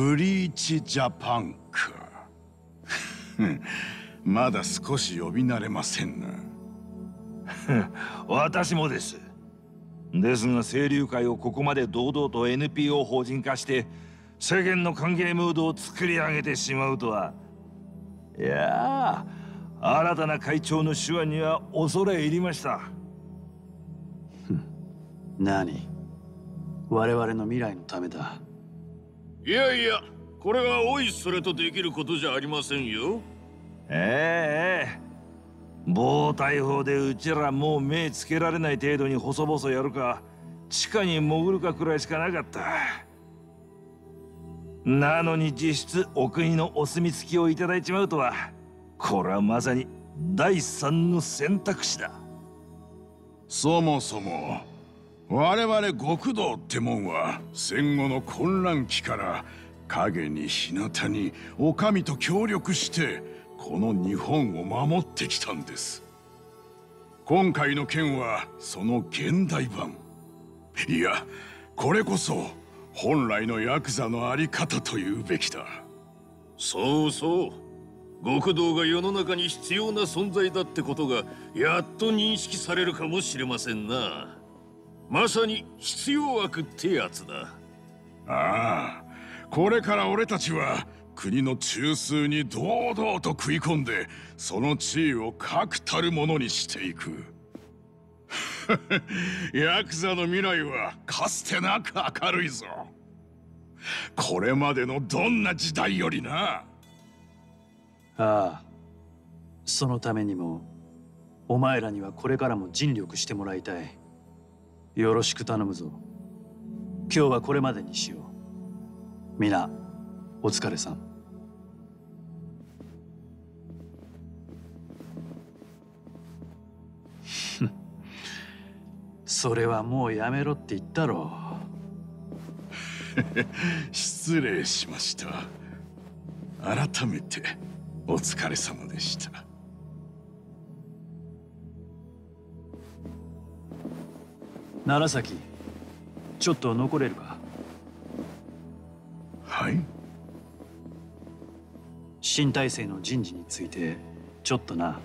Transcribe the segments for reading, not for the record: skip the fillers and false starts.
ブリーチジャパンか。まだ少し呼び慣れませんな。 私もです。ですが清流会をここまで堂々と NPO 法人化して世間の歓迎ムードを作り上げてしまうとは。いやー、新たな会長の手腕には恐れ入りました。 何？我々の未来のためだ。 いやいや、これはおいそれとできることじゃありませんよ。 暴対法でうちらもう目つけられない程度に細々やるか地下に潜るかくらいしかなかった。なのに実質お国のお墨付きをいただいちまうとは、これはまさに第三の選択肢だ。 そもそも我々極道ってもんは戦後の混乱期から影に日向にお上と協力してこの日本を守ってきたんです。今回の件はその現代版。いや、これこそ本来のヤクザのあり方というべきだ。 そうそう、極道が世の中に必要な存在だってことがやっと認識されるかもしれませんな。まさに必要悪ってやつだ。 ああ、これから俺たちは国の中枢に堂々と食い込んでその地位を確たるものにしていく。ヤクザの未来はかつてなく明るいぞ。これまでのどんな時代よりな。 ああ、そのためにもお前らにはこれからも尽力してもらいたい。よろしく頼むぞ。今日はこれまでにしよう。皆お疲れさん。それはもうやめろって言ったろ。 失礼しました。改めてお疲れ様でした。 楢崎、ちょっと残れるか？ はい。 新体制の人事についてちょっとな。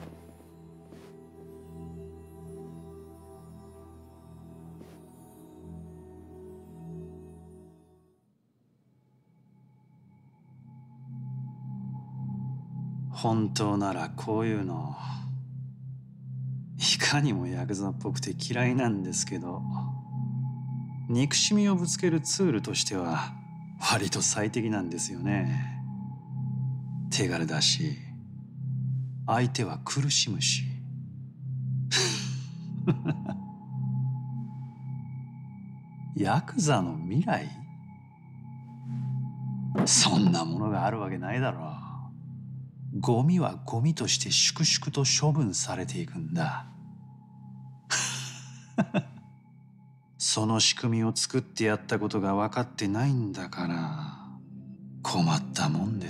本当ならこういうのいかにもヤクザっぽくて嫌いなんですけど、憎しみをぶつけるツールとしては割と最適なんですよね。手軽だし相手は苦しむし。ヤクザの未来？そんなものがあるわけないだろう。ゴミはゴミとして粛々と処分されていくんだ。その仕組みを作ってやったことが分かってないんだから困ったもんです。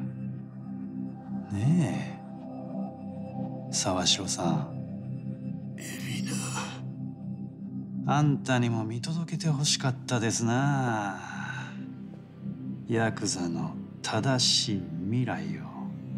ねえ沢城さん。 エリナ、あんたにも見届けてほしかったですな。ヤクザの正しい未来を。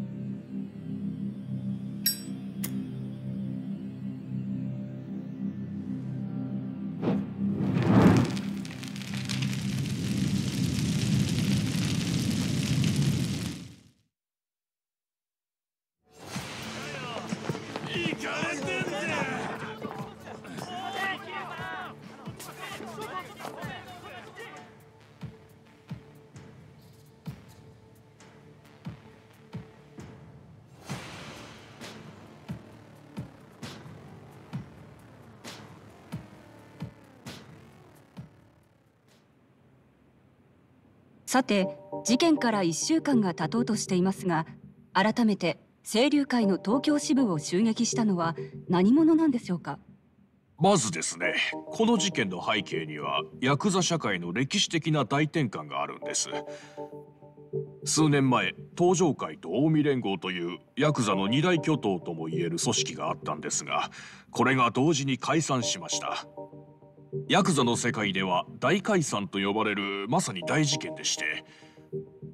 さて、事件から1週間が経とうとしていますが、改めて清流会の東京支部を襲撃したのは何者なんでしょうか。 まずですね、この事件の背景にはヤクザ社会の歴史的な大転換があるんです。数年前、東上会と近江連合というヤクザの二大巨頭ともいえる組織があったんですが、これが同時に解散しました。ヤクザの世界では大解散と呼ばれるまさに大事件でして、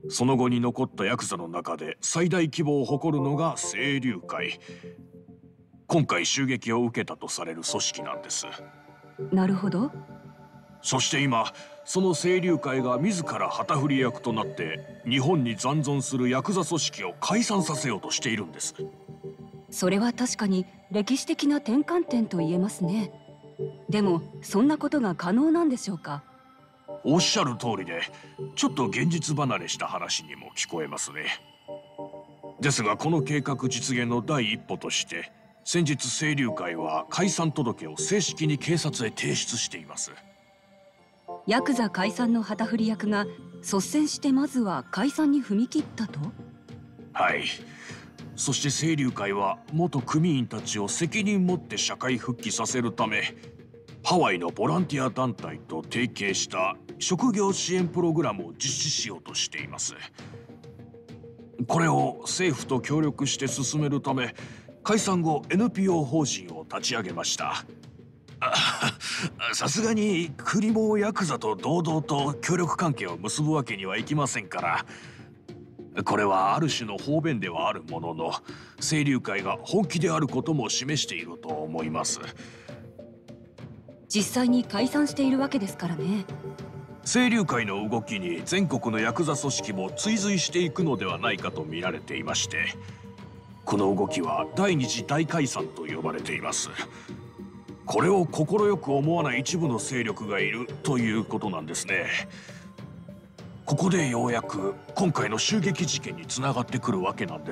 その後に残ったヤクザの中で最大規模を誇るのが清流会。今回襲撃を受けたとされる組織なんです。 なるほど。 そして今その清流会が自ら旗振り役となって日本に残存するヤクザ組織を解散させようとしているんです。 それは確かに歴史的な転換点と言えますね。でもそんなことが可能なんでしょうか？ おっしゃる通りで、ちょっと現実離れした話にも聞こえますね。ですがこの計画実現の第一歩として先日清流会は解散届を正式に警察へ提出しています。 ヤクザ解散の旗振り役が率先してまずは解散に踏み切ったと？ はい。そして清流会は元組員たちを責任持って社会復帰させるため、ハワイのボランティア団体と提携した職業支援プログラムを実施しようとしています。これを政府と協力して進めるため、解散後 NPO 法人を立ち上げました。さすがに国もヤクザと堂々と協力関係を結ぶわけにはいきませんから、これはある種の方便ではあるものの、清流会が本気であることも示していると思います。 実際に解散しているわけですからね。 清流会の動きに全国のヤクザ組織も追随していくのではないかと見られていまして、この動きは第二次大解散と呼ばれています。これを快く思わない一部の勢力がいるということなんですね。ここでようやく今回の襲撃事件につながってくるわけなんです。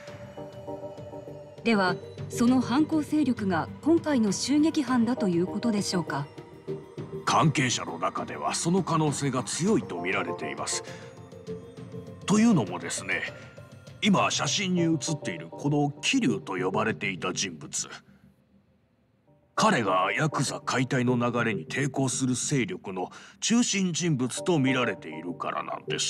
ではその犯行勢力が今回の襲撃犯だということでしょうか？ 関係者の中ではその可能性が強いと見られています。というのもですね、今写真に写っているこの桐生と呼ばれていた人物、彼がヤクザ解体の流れに抵抗する勢力の中心人物と見られているからなんです。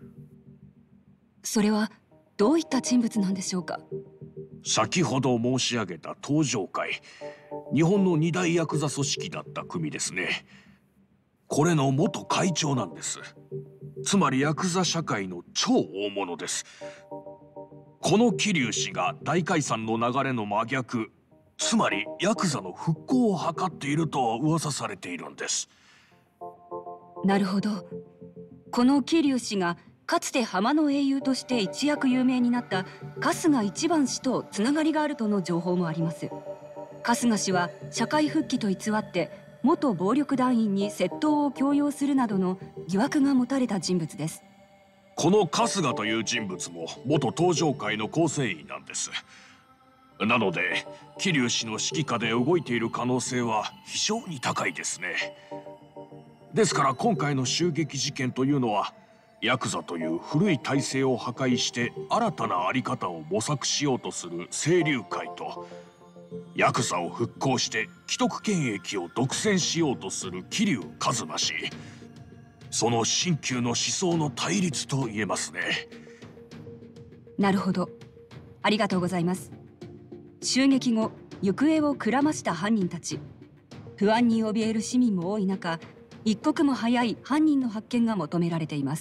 それはどういった人物なんでしょうか？ 先ほど申し上げた東条会、日本の二大ヤクザ組織だった組ですね。これの元会長なんです。つまりヤクザ社会の超大物です。この桐生氏が大解散の流れの真逆、つまりヤクザの復興を図っていると噂されているんです。 なるほど。この桐生氏がかつて浜の英雄として一躍有名になった春日一番氏とつながりがあるとの情報もあります。春日氏は社会復帰と偽って元暴力団員に窃盗を強要するなどの疑惑が持たれた人物です。 この春日という人物も元東条会の構成員なんです。なので桐生氏の指揮下で動いている可能性は非常に高いですね。ですから今回の襲撃事件というのはヤクザという古い体制を破壊して新たな在り方を模索しようとする清流会と、ヤクザを復興して既得権益を独占しようとする桐生一馬氏、その新旧の思想の対立と言えますね。 なるほど、ありがとうございます。襲撃後行方をくらました犯人たち、不安に怯える市民も多い中、一刻も早い犯人の発見が求められています。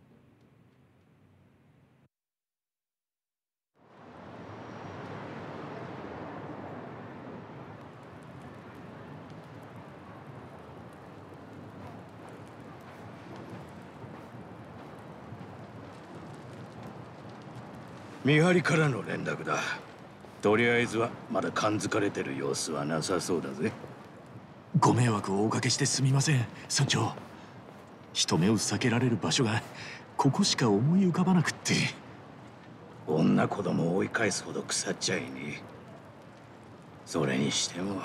見張りからの連絡だ。とりあえずはまだ感づかれてる様子はなさそうだぜ。 ご迷惑をおかけしてすみません、村長。人目を避けられる場所がここしか思い浮かばなくって。 女子供を追い返すほど腐っちゃいねえ。それにしても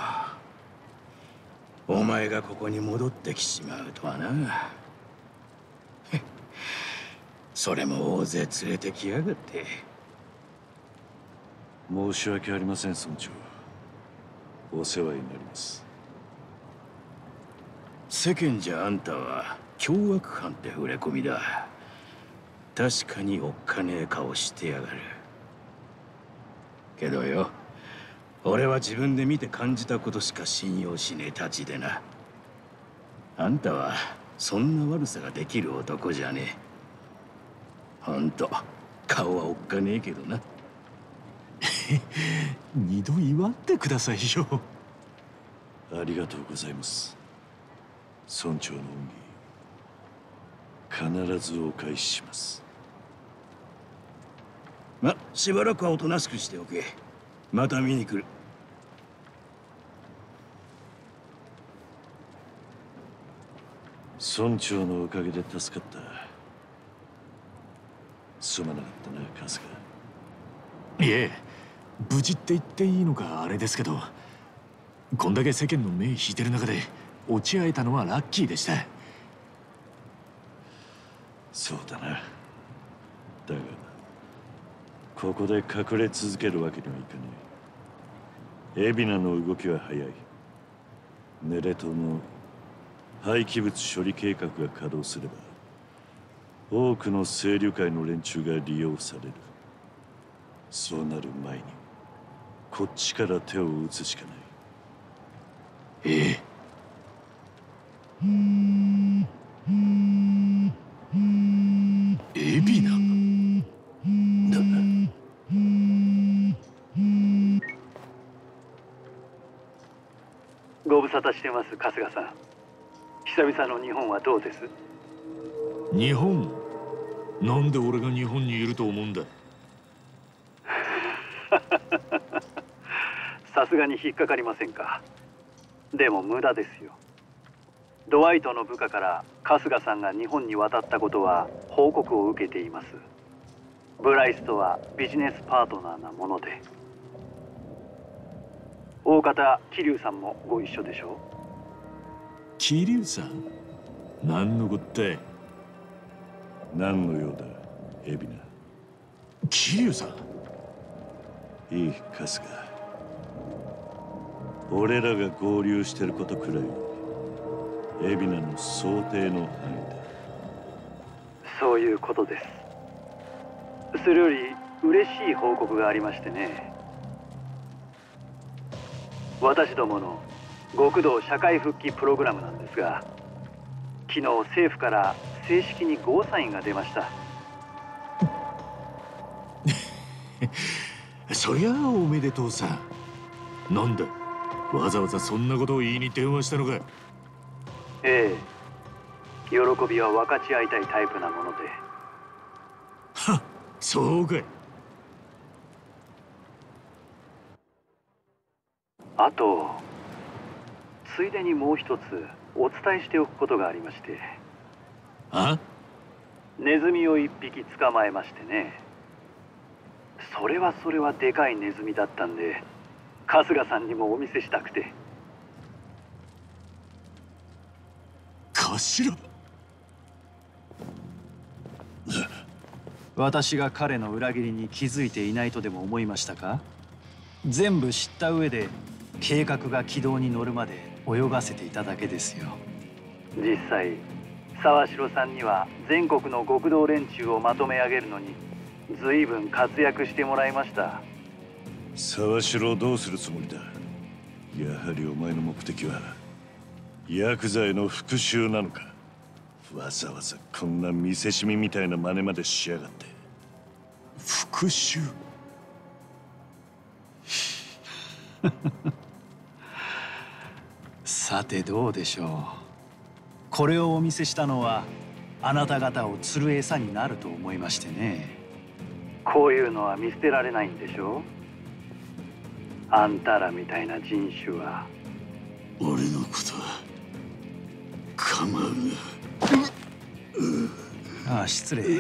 お前がここに戻ってきちまうとはな。それも大勢連れてきやがって。 申し訳ありません、村長。お世話になります。 世間じゃあんたは凶悪犯って触れ込みだ。確かにおっかねえ顔してやがる。けどよ、俺は自分で見て感じたことしか信用しねえたちでな。あんたはそんな悪さができる男じゃねえ。 ほんと顔はおっかねえけどな。 二度言わんでくださいよ。 ありがとうございます。村長の恩義、必ずお返しします。 しばらくはおとなしくしておけ。また見に来る。 村長のおかげで助かった。すまなかったな、春日。 いえ、無事って言っていいのかあれですけど、こんだけ世間の目引いてる中で落ち合えたのはラッキーでした。 そうだな。だがここで隠れ続けるわけにはいかない。海老名の動きは早い。ネレ島の廃棄物処理計画が稼働すれば、多くの清流会の連中が利用される。そうなる前にこっちから手を打つしかない。 ええ。海老名。 ご無沙汰してます、春日さん。久々の日本はどうです？ 日本？なんで俺が日本にいると思うんだ。 さすがに引っかかりませんか。でも無駄ですよ。ドワイトの部下から春日さんが日本に渡ったことは報告を受けています。ブライスとはビジネスパートナーなもので。大方桐生さんもご一緒でしょう。 桐生さん？何のこったい。 何の用だ、海老名。 桐生さん？ いい、春日。俺らが合流してることくらい海老名の想定の範囲だ。 そういうことです。それより嬉しい報告がありましてね。私どもの極道社会復帰プログラムなんですが、昨日政府から正式にゴーサインが出ました。 そりゃあおめでとうさ。なんだ、わざわざそんなことを言いに電話したのか。 ええ、喜びは分かち合いたいタイプなもので。 はっ、そうかい。 あとついでにもう一つお伝えしておくことがありまして。 あ？ ネズミを一匹捕まえましてね。それはでかいネズミだったんで、春日さんにもお見せしたくて。 頭？ 私が彼の裏切りに気づいていないとでも思いましたか？全部知った上で計画が軌道に乗るまで泳がせていただけですよ。実際沢城さんには全国の極道連中をまとめ上げるのに随分活躍してもらいました。 沢城をどうするつもりだ。やはりお前の目的はヤクザへの復讐なのか。わざわざこんな見せしみみたいな真似までしやがって。 復讐？ さてどうでしょう。これをお見せしたのはあなた方を釣る餌になると思いましてね。こういうのは見捨てられないんでしょう。あんたらみたいな人種は。 俺のことは構うな。 ああ、失礼。明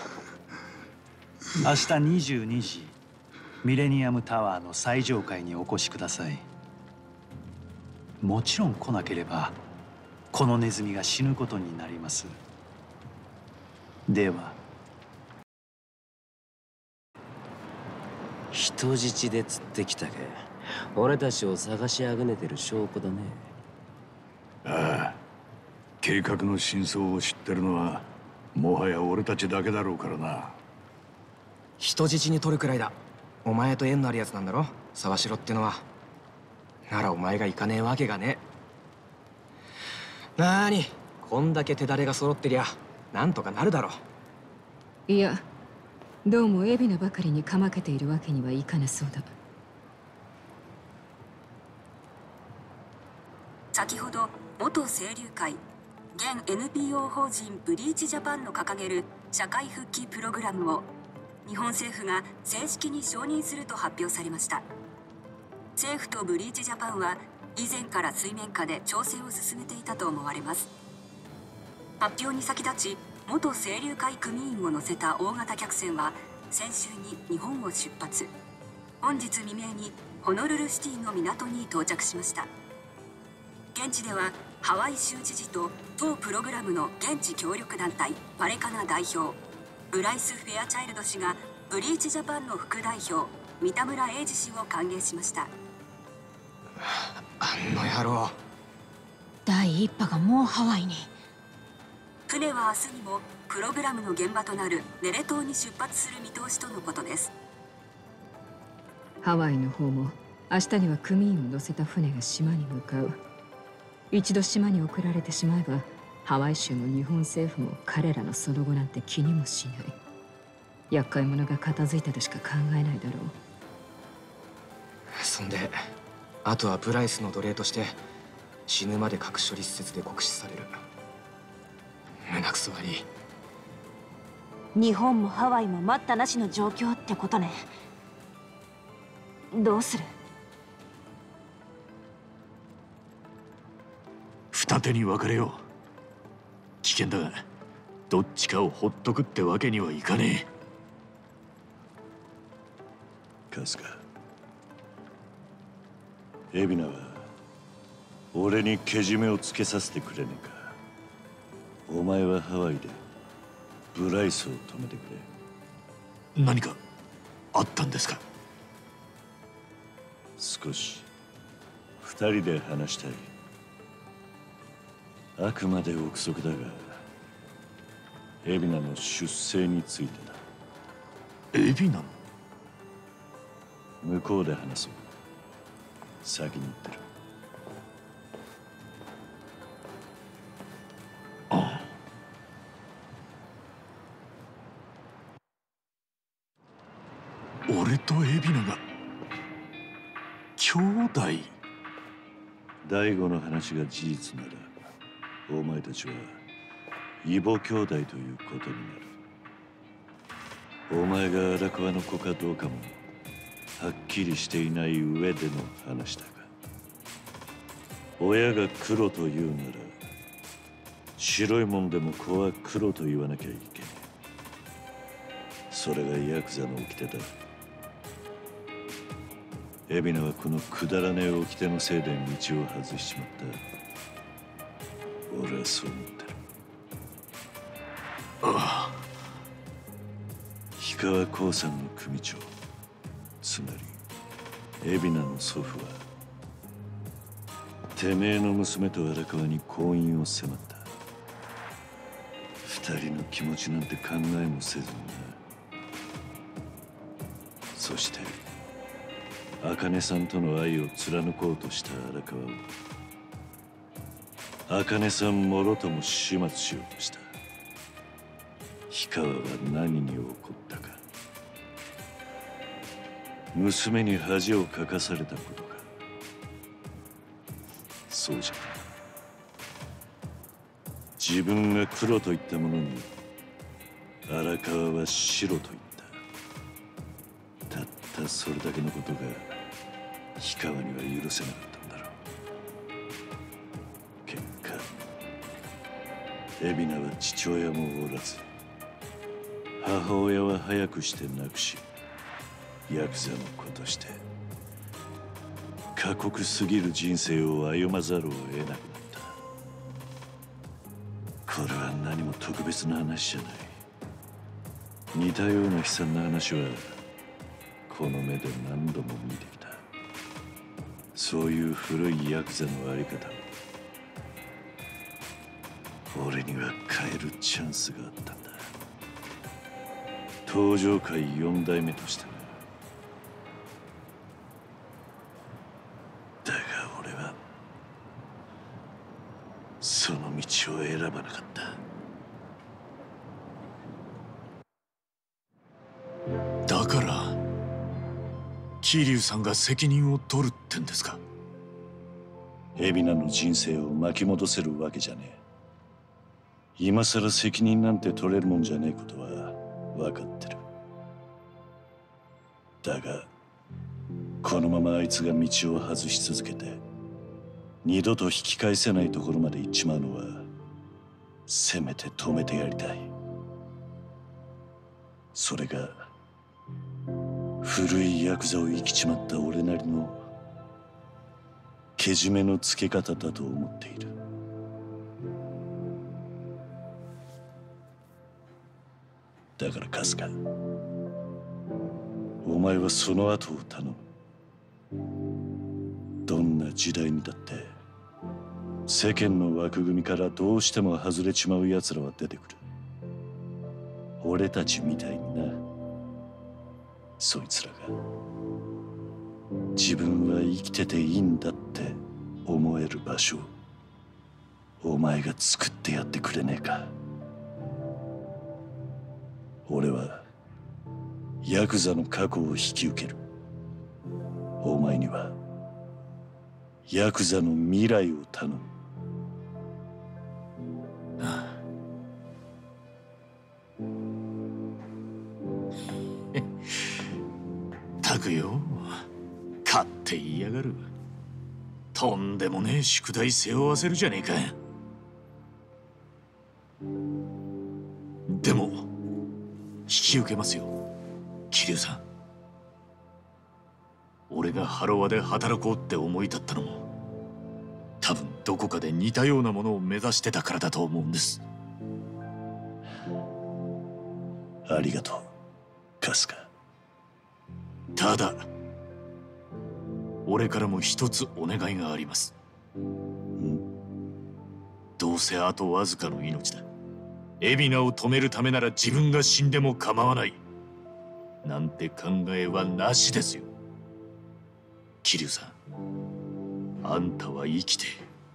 日22時ミレニアムタワーの最上階にお越しください。もちろん来なければこのネズミが死ぬことになります。では。 人質で釣ってきたか。俺たちを探しあぐねてる証拠だね。 ああ、計画の真相を知ってるのはもはや俺たちだけだろうからな。 人質に取るくらいだ。お前と縁のあるやつなんだろ、沢城ってのは。ならお前が行かねえわけがねえ。なーに、こんだけ手だれが揃ってりゃなんとかなるだろ。 いや、 どうも海老名ばかりにかまけているわけにはいかなそうだ。 先ほど元清流会現 NPO 法人ブリーチジャパンの掲げる社会復帰プログラムを日本政府が正式に承認すると発表されました。政府とブリーチジャパンは以前から水面下で調整を進めていたと思われます。発表に先立ち元清流会組員を乗せた大型客船は先週に日本を出発。本日未明にホノルルシティの港に到着しました。現地ではハワイ州知事と当プログラムの現地協力団体パレカナ代表ブライス・フェアチャイルド氏がブリーチジャパンの副代表三田村英二氏を歓迎しました。 あの野郎。 第一波がもうハワイに。 船は明日にもプログラムの現場となるネレ島に出発する見通しとのことです。 ハワイの方も明日には組員を乗せた船が島に向かう。一度島に送られてしまえばハワイ州の日本政府も彼らのその後なんて気にもしない。厄介者が片付いたとしか考えないだろう。 そんであとはブライスの奴隷として死ぬまで核処理施設で酷使される。胸くそ悪い。 日本もハワイも待ったなしの状況ってことね。どうする？ 二手に分かれよう。危険だがどっちかをほっとくってわけにはいかねえ。春日、海老名は俺にけじめをつけさせてくれねえか。お前はハワイでブライスを止めてくれ。何かあったんですか？ 少し二人で話したい。あくまで憶測だが海老名の出生についてだ。 海老名の？ 向こうで話そう。先に言ってる。 俺と海老名が兄弟？ 大悟の話が事実ならお前たちは異母兄弟ということになる。お前が荒川の子かどうかもはっきりしていない上での話だが、親が黒と言うなら白いもんでも子は黒と言わなきゃいけない。それがヤクザの掟だ。海老名はこのくだらねえ掟のせいで道を外しちまった。俺はそう思ってる。 ああ。 氷川興産の組長、つまり海老名の祖父はてめえの娘と荒川に婚姻を迫った。二人の気持ちなんて考えもせずにな。そして茜さんとの愛を貫こうとした荒川を茜さんもろとも始末しようとした。氷川は何に怒ったか。娘に恥をかかされたことか。そうじゃない。自分が黒と言ったものに荒川は白と言った。たったそれだけのことが氷川には許せなかったんだろう。結果海老名は父親もおらず、母親は早くして亡くし、ヤクザの子として過酷すぎる人生を歩まざるを得なくなった。これは何も特別な話じゃない。似たような悲惨な話はこの目で何度も見てきた。そういう古いヤクザのあり方を俺には変えるチャンスがあったんだ。東上界4代目としてな。だが俺はその道を選ばなかった。 桐生さんが責任を取るってんですか？ 海老名の人生を巻き戻せるわけじゃねえ。今さら責任なんて取れるもんじゃねえことは分かってる。だがこのままあいつが道を外し続けて二度と引き返せないところまで行っちまうのはせめて止めてやりたい。それが古いヤクザを生きちまった俺なりのけじめのつけ方だと思っている。だから春日、お前はその後を頼む。どんな時代にだって世間の枠組みからどうしても外れちまう奴らは出てくる。俺たちみたいにな。そいつらが自分は生きてていいんだって思える場所をお前が作ってやってくれねえか。俺はヤクザの過去を引き受ける。お前にはヤクザの未来を頼む。 たくよ、勝って言いやがる。とんでもねえ宿題背負わせるじゃねえか。でも引き受けますよ、桐生さん。俺がハロワで働こうって思い立ったのも多分どこかで似たようなものを目指してたからだと思うんです。 ありがとう、春日。 ただ俺からも一つお願いがあります。どうせあとわずかの命だ。海老名を止めるためなら自分が死んでも構わないなんて考えはなしですよ。桐生さん、あんたは生きて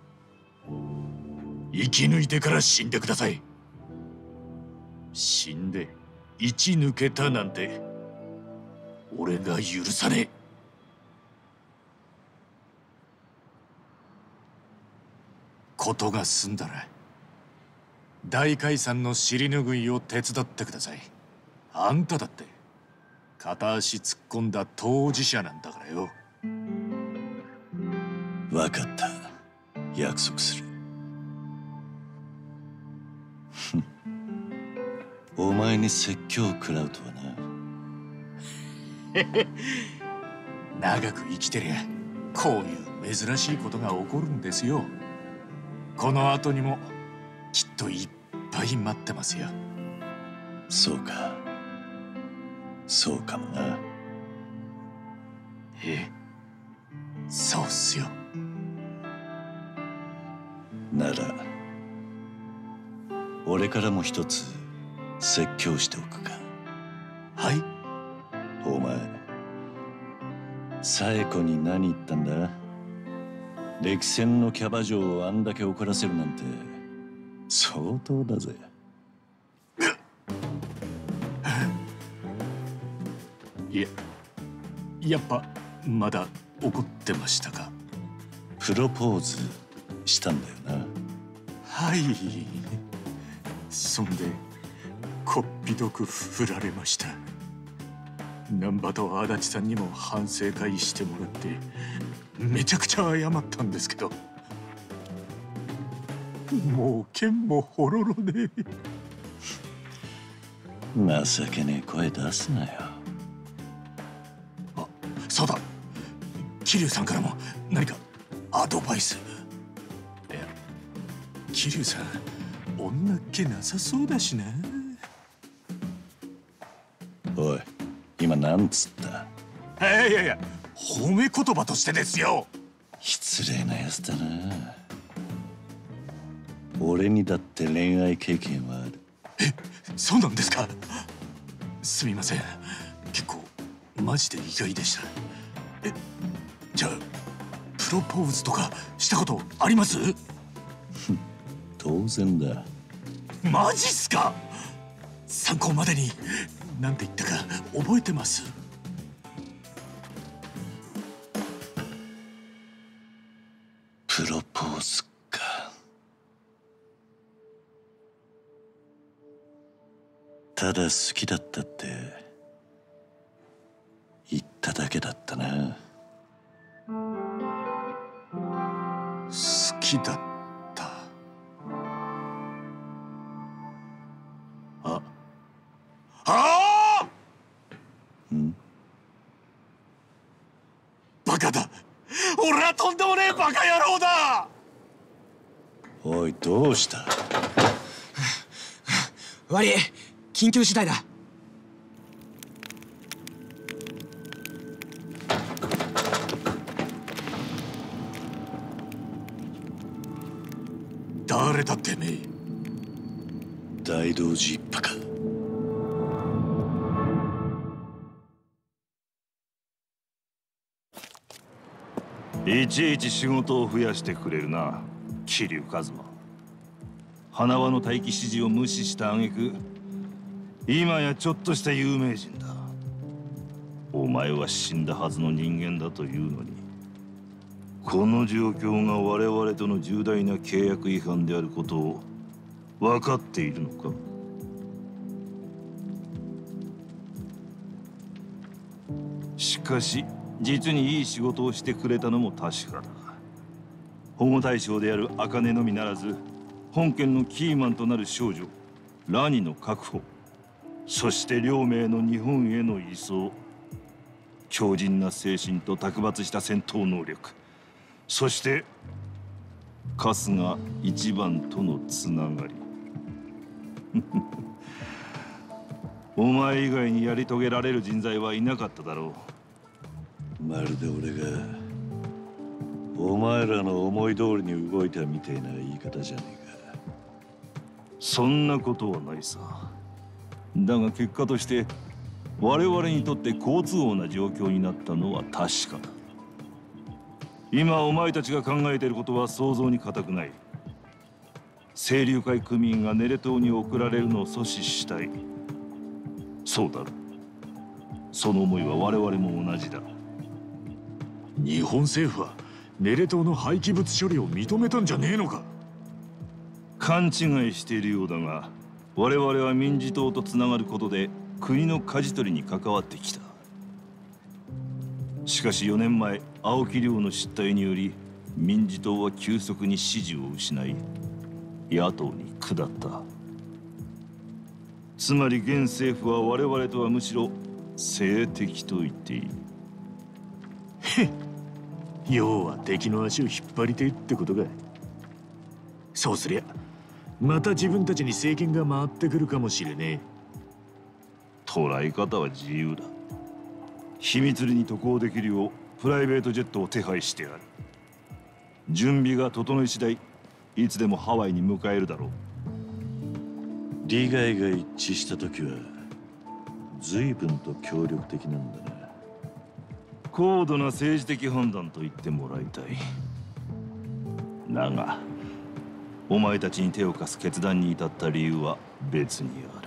生き抜いてから死んでください。死んで生き抜けたなんて俺が許さねえ。ことが済んだら大解散の尻拭いを手伝ってください。あんただって片足突っ込んだ当事者なんだからよ。 分かった、約束する。お前に説教を食らうとはな。長く生きてりゃこういう珍しいことが起こるんですよ。この後にもきっといっぱい待ってますよ。 そうか、そうかもな。 ええ、そうっすよ。 なら俺からも一つ説教しておくか。 はい。 お前紗栄子に何言ったんだ？歴戦のキャバ嬢をあんだけ怒らせるなんて相当だぜ。 いや、やっぱまだ怒ってましたか？ プロポーズしたんだよな。 はい。そんでこっぴどく振られました。難波と足立さんにも反省会してもらってめちゃくちゃ謝ったんですけど、もう剣もほろろで。 情けねえ声出すなよ。 あ、そうだ、桐生さんからも何かアドバイス。いや、桐生さん女っ気なさそうだしな。 おい、今なんつった？ いやいや、褒め言葉としてですよ。 失礼なやつだな。俺にだって恋愛経験はある。 え、そうなんですか？すみません、結構マジで意外でした。え、じゃあプロポーズとかしたことあります？ 当然だ。 マジっすか？参考までに何て言ったか覚えてます？ プロポーズか。ただ好きだったって言っただけだったな。 好きだった。ああん？ バカだ。俺はとんでもねえバカ野郎だ。 おい、どうした？ 悪い、緊急事態だ。 誰だってめえ。 大道寺一派か。 いちいち仕事を増やしてくれるな、桐生一馬。花輪の待機指示を無視した挙句、今やちょっとした有名人だ。お前は死んだはずの人間だというのに、この状況が我々との重大な契約違反であることを分かっているのか？しかし実にいい仕事をしてくれたのも確かだ。保護対象である茜のみならず、本件のキーマンとなる少女ラニの確保、そして両名の日本への移送、強靭な精神と卓抜した戦闘能力、そして春日一番とのつながりお前以外にやり遂げられる人材はいなかっただろう。まるで俺がお前らの思い通りに動いたみたいな言い方じゃねえか。 そんなことはないさ。だが結果として我々にとって好都合な状況になったのは確かだ。今お前たちが考えていることは想像に難くない。清流会組員がネレ島に送られるのを阻止したい。そうだろう。その思いは我々も同じだ。 日本政府はネレ島の廃棄物処理を認めたんじゃねえのか？ 勘違いしているようだが、我々は民事党とつながることで国の舵取りに関わってきた。しかし4年前、青木亮の失態により民事党は急速に支持を失い、野党に下った。つまり現政府は我々とはむしろ政敵と言っていい。 へっ、要は敵の足を引っ張りてえってことか。そうすりゃまた自分たちに政権が回ってくるかもしれねえ。 捉え方は自由だ。秘密裏に渡航できるようプライベートジェットを手配してある。準備が整い次第、いつでもハワイに迎えるだろう。 利害が一致した時は随分と協力的なんだな。 高度な政治的判断と言ってもらいたい。だがお前たちに手を貸す決断に至った理由は別にある。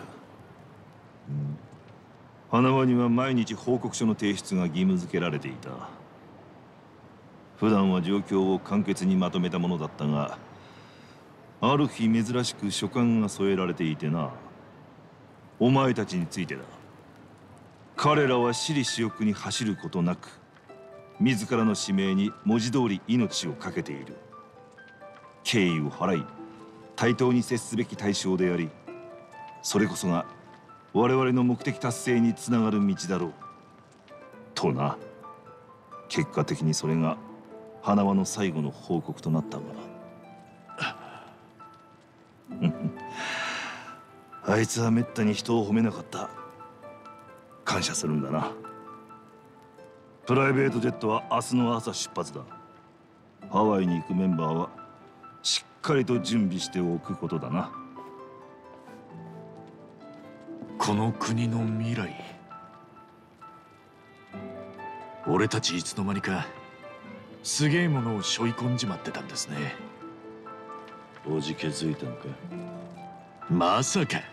花輪には毎日報告書の提出が義務付けられていた。普段は状況を簡潔にまとめたものだったが、ある日珍しく書簡が添えられていてな。お前たちについてだ。彼らは私利私欲に走ることなく、自らの使命に文字通り命を懸けている。敬意を払い対等に接すべき対象であり、それこそが我々の目的達成につながる道だろうとな。結果的にそれが花輪の最後の報告となったがあいつはめったに人を褒めなかった。感謝するんだな。プライベートジェットは明日の朝出発だ。ハワイに行くメンバーはしっかりと準備しておくことだな。 この国の未来、俺たちいつの間にかすげえものを背負い込んじまってたんですね。 おじけづいたのか？ まさか。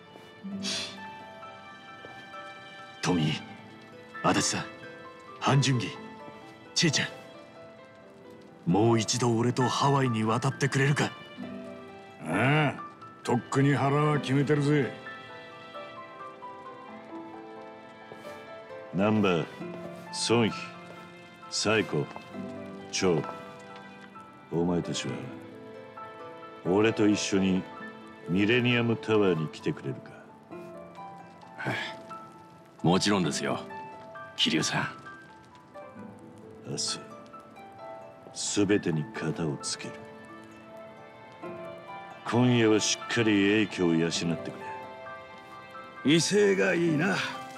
トミー、足立さん、ハンジュンギ、チエちゃん、 もう一度俺とハワイに渡ってくれるか？ ああ、とっくに腹は決めてるぜ。 ナンバー、ソンヒ、サイコ、チョウ、お前たちは俺と一緒にミレニアムタワーに来てくれるか？ もちろんですよ、桐生さん。 明日、すべてに型をつける。今夜はしっかり英気を養ってくれ。 威勢がいいな。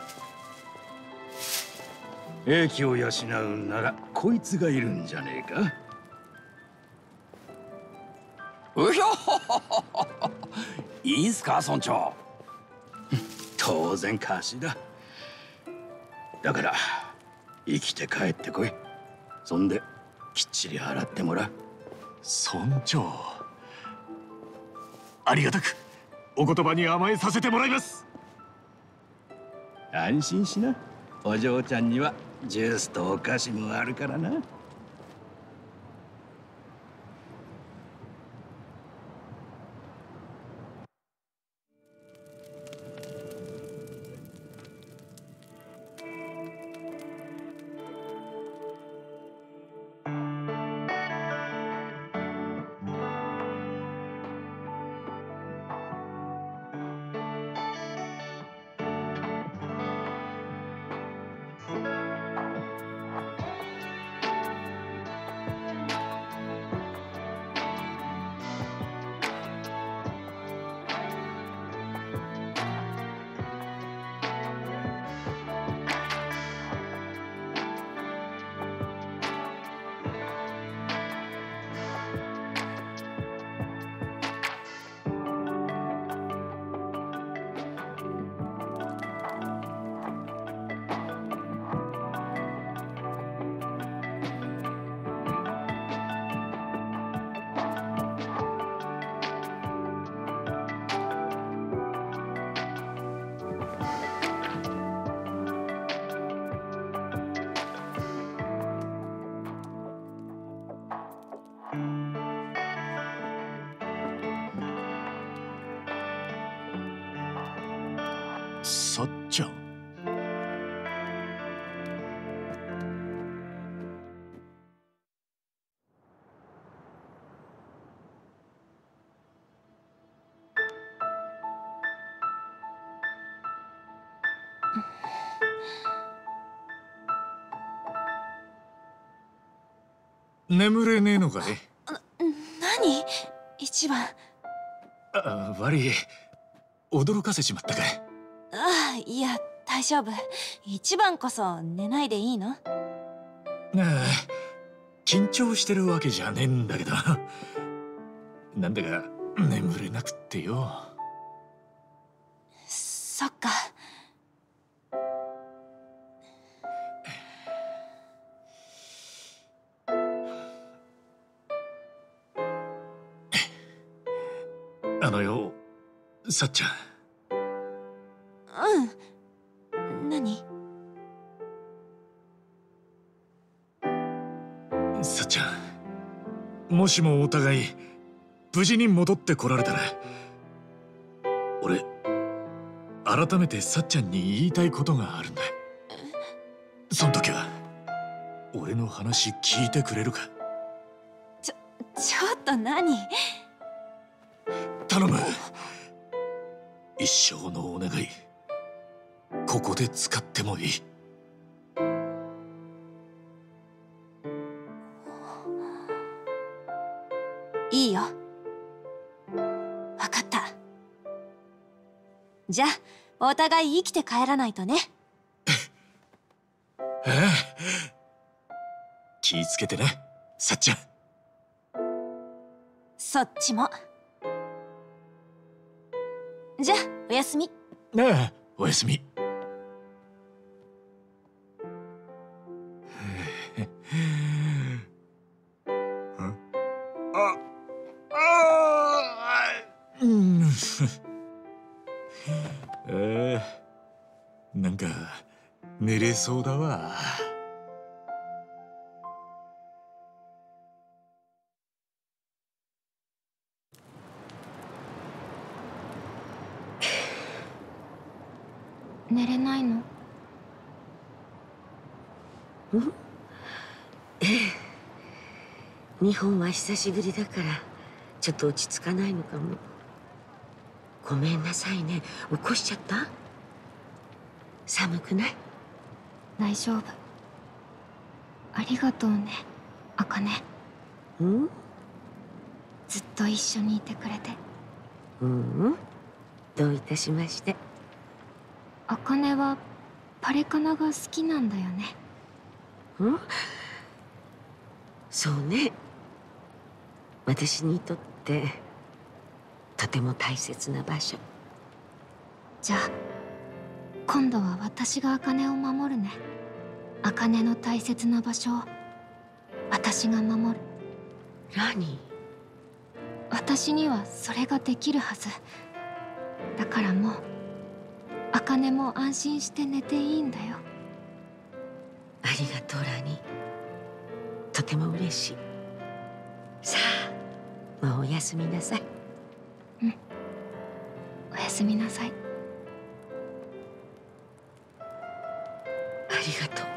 英気を養うならこいつがいるんじゃねえか。 うひょほほほほ、いいんすか村長。 当然貸しだ。だから生きて帰ってこい。そんできっちり払ってもらう。 村長、ありがたくお言葉に甘えさせてもらいます。 安心しな。お嬢ちゃんにはジュースとお菓子もあるからな。 さっちゃん。眠れねえのかい？ 何？一番。 悪い。驚かせちまったかい？ ああ、いや、大丈夫。一番こそ寝ないでいいの？ ああ、緊張してるわけじゃねえんだけど、なんだか眠れなくってよ。 そっか。 よ、さっちゃん。 うん。何？ さっちゃん、もしもお互い無事に戻ってこられたら、俺改めてさっちゃんに言いたいことがあるんだ。その時は俺の話聞いてくれるか？ ちょっと何？ 頼む。一生のお願い、ここで使ってもいい。 いいよ。わかった。じゃあお互い生きて帰らないとね。 気ぃつけてな、さっちゃん。 そっちも。じゃあおやすみ。 ああ、おやすみ。なんか寝れそうだわ。 寝れないの？ ええ。日本は久しぶりだからちょっと落ち着かないのかも。ごめんなさいね。起こしちゃった？寒くない？ 大丈夫。ありがとうね、茜。ずっと一緒にいてくれて。 どういたしまして。 茜はパレカナが好きなんだよね。 そうね。私にとってとても大切な場所。 じゃあ今度は私が茜を守るね。茜の大切な場所を私が守る。 何？ 私にはそれができるはず。だからもう茜も安心して寝ていいんだよ。 ありがとうラニー。とても嬉しい。さあ、もうおやすみなさい。 おやすみなさい。 ありがとう。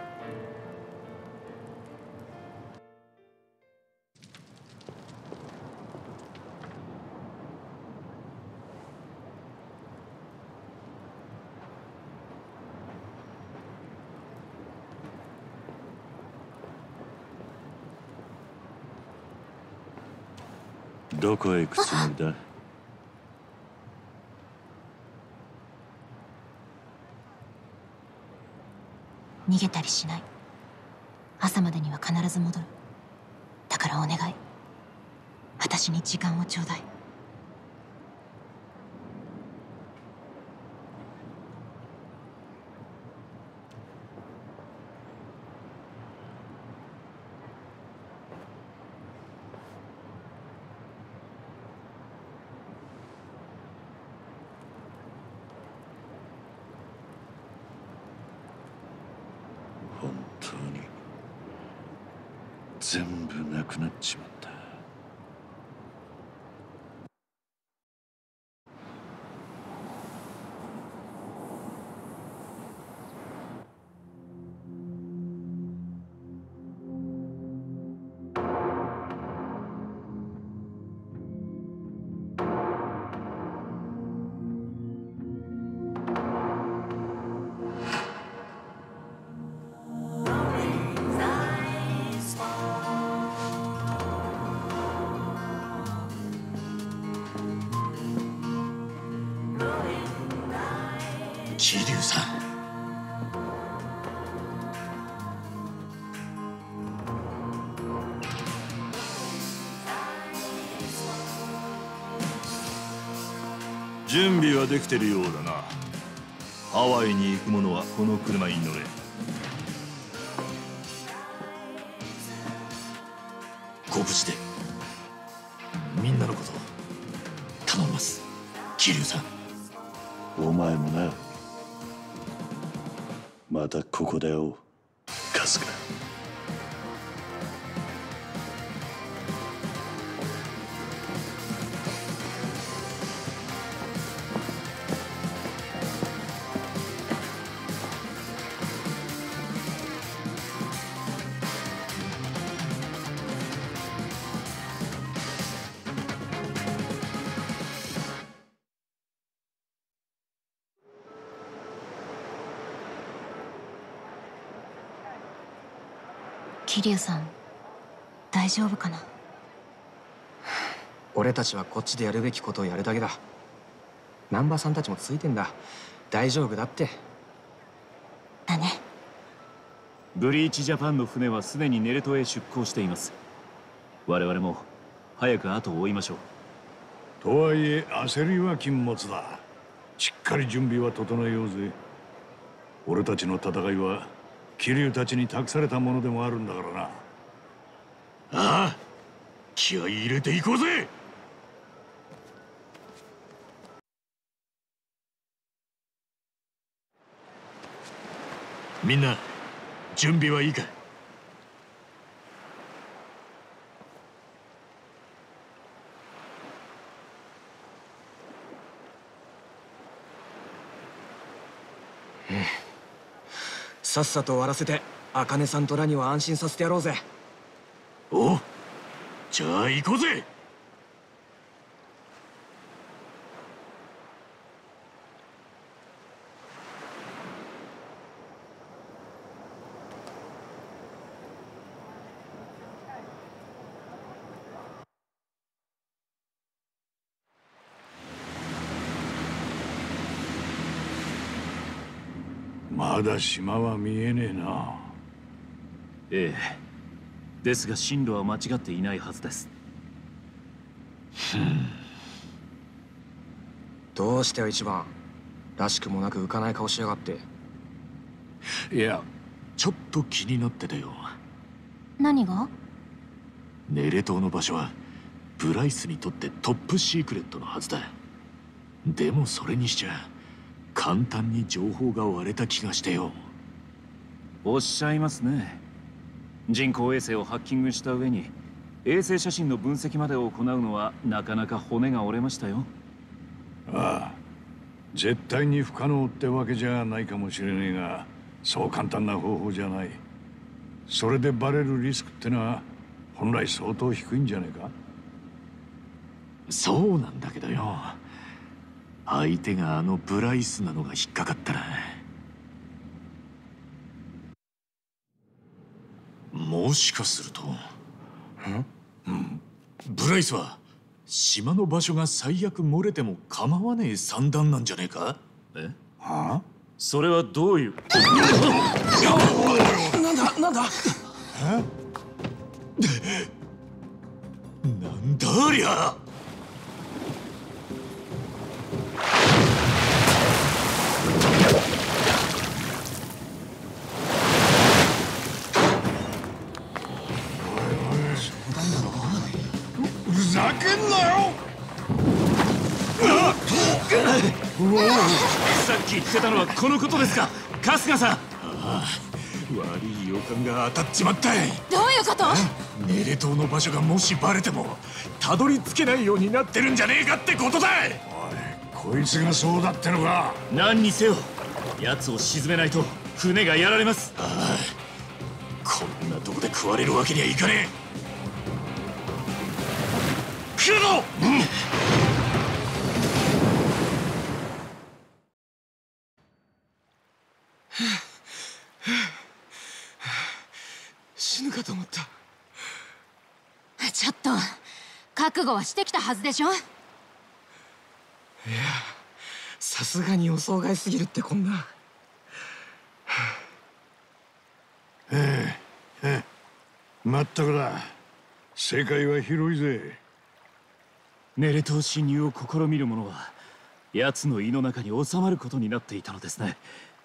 どこへ行くつもりだ？ 逃げたりしない。朝までには必ず戻る。だからお願い。私に時間をちょうだい。 本当に全部なくなっちまった。 桐生さん。 準備はできてるようだな。ハワイに行く者はこの車に乗れ。 ご無事でみんなのこと頼みます、桐生さん。 お前もな。またここで会おう、春日。 桐生さん、大丈夫かな？ 俺たちはこっちでやるべきことをやるだけだ。難波さんたちもついてんだ。大丈夫だって。 だね。 ブリーチジャパンの船はすでにネレトへ出港しています。我々も早く後を追いましょう。 とはいえ焦りは禁物だ。しっかり準備は整えようぜ。俺たちの戦いは桐生たちに託されたものでもあるんだからな。 ああ、気合い入れていこうぜ。みんな準備はいいか？ さっさと終わらせて茜さんとラニは安心させてやろうぜ。 お、じゃあ行こうぜ。 まだ島は見えねえな。 ええ、ですが進路は間違っていないはずです。 どうしてよ一番、らしくもなく浮かない顔しやがって。 いや、ちょっと気になってたよ。 何が？ ネレ島の場所はブライスにとってトップシークレットのはずだ。でもそれにしちゃ簡単に情報が割れた気がしてよ。 おっしゃいますね。人工衛星をハッキングした上に衛星写真の分析まで行うのはなかなか骨が折れましたよ。 ああ、絶対に不可能ってわけじゃないかもしれねえが、そう簡単な方法じゃない。それでバレるリスクってのは本来相当低いんじゃねえか。 そうなんだけどよ、相手があのブライスなのが引っかかったな。もしかすると、ブライスは島の場所が最悪漏れても構わねえ算段なんじゃねえか。え？ はあ？ それはどういう？ なんだなんだ？ なんだありゃ。 ふざけんなよ！ さっき言ってたのはこのことですか、春日さん。ああ、悪い予感が当たっちまった。 どういうこと？ ネレ島の場所がもしバレてもたどり着けないようになってるんじゃねえかってことだ。 おい、こいつがそうだってのか。 何にせよ奴を沈めないと船がやられます。ああ、こんなとこで食われるわけにはいかねえ。来るぞ！ 死ぬかと思った。 ちょっと覚悟はしてきたはずでしょ。 いや、さすがに予想外すぎるってこんな。 まったくだ。世界は広いぜ。 ネレ島侵入を試みる者は奴の胃の中に収まることになっていたのですね。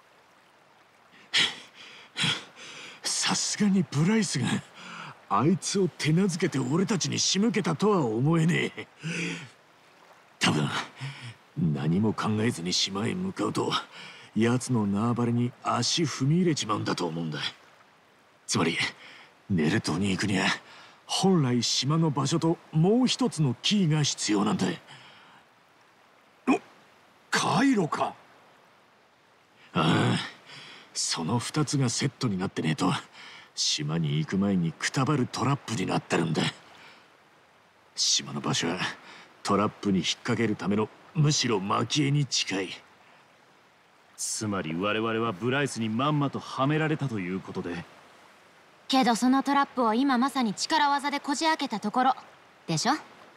さすがにブライスがあいつを手なずけて俺たちに仕向けたとは思えねえ。多分何も考えずに島へ向かうと奴の縄張りに足踏み入れちまうんだと思うんだ。つまりネレ島に行くには本来島の場所ともう一つのキーが必要なんだ。 回路か。 ああ、その二つがセットになってねえと島に行く前にくたばるトラップになってるんだ。島の場所はトラップに引っ掛けるためのむしろ蒔絵に近い。 つまり我々はブライスにまんまとはめられたということで。 けどそのトラップを今まさに力技でこじ開けたところでしょ。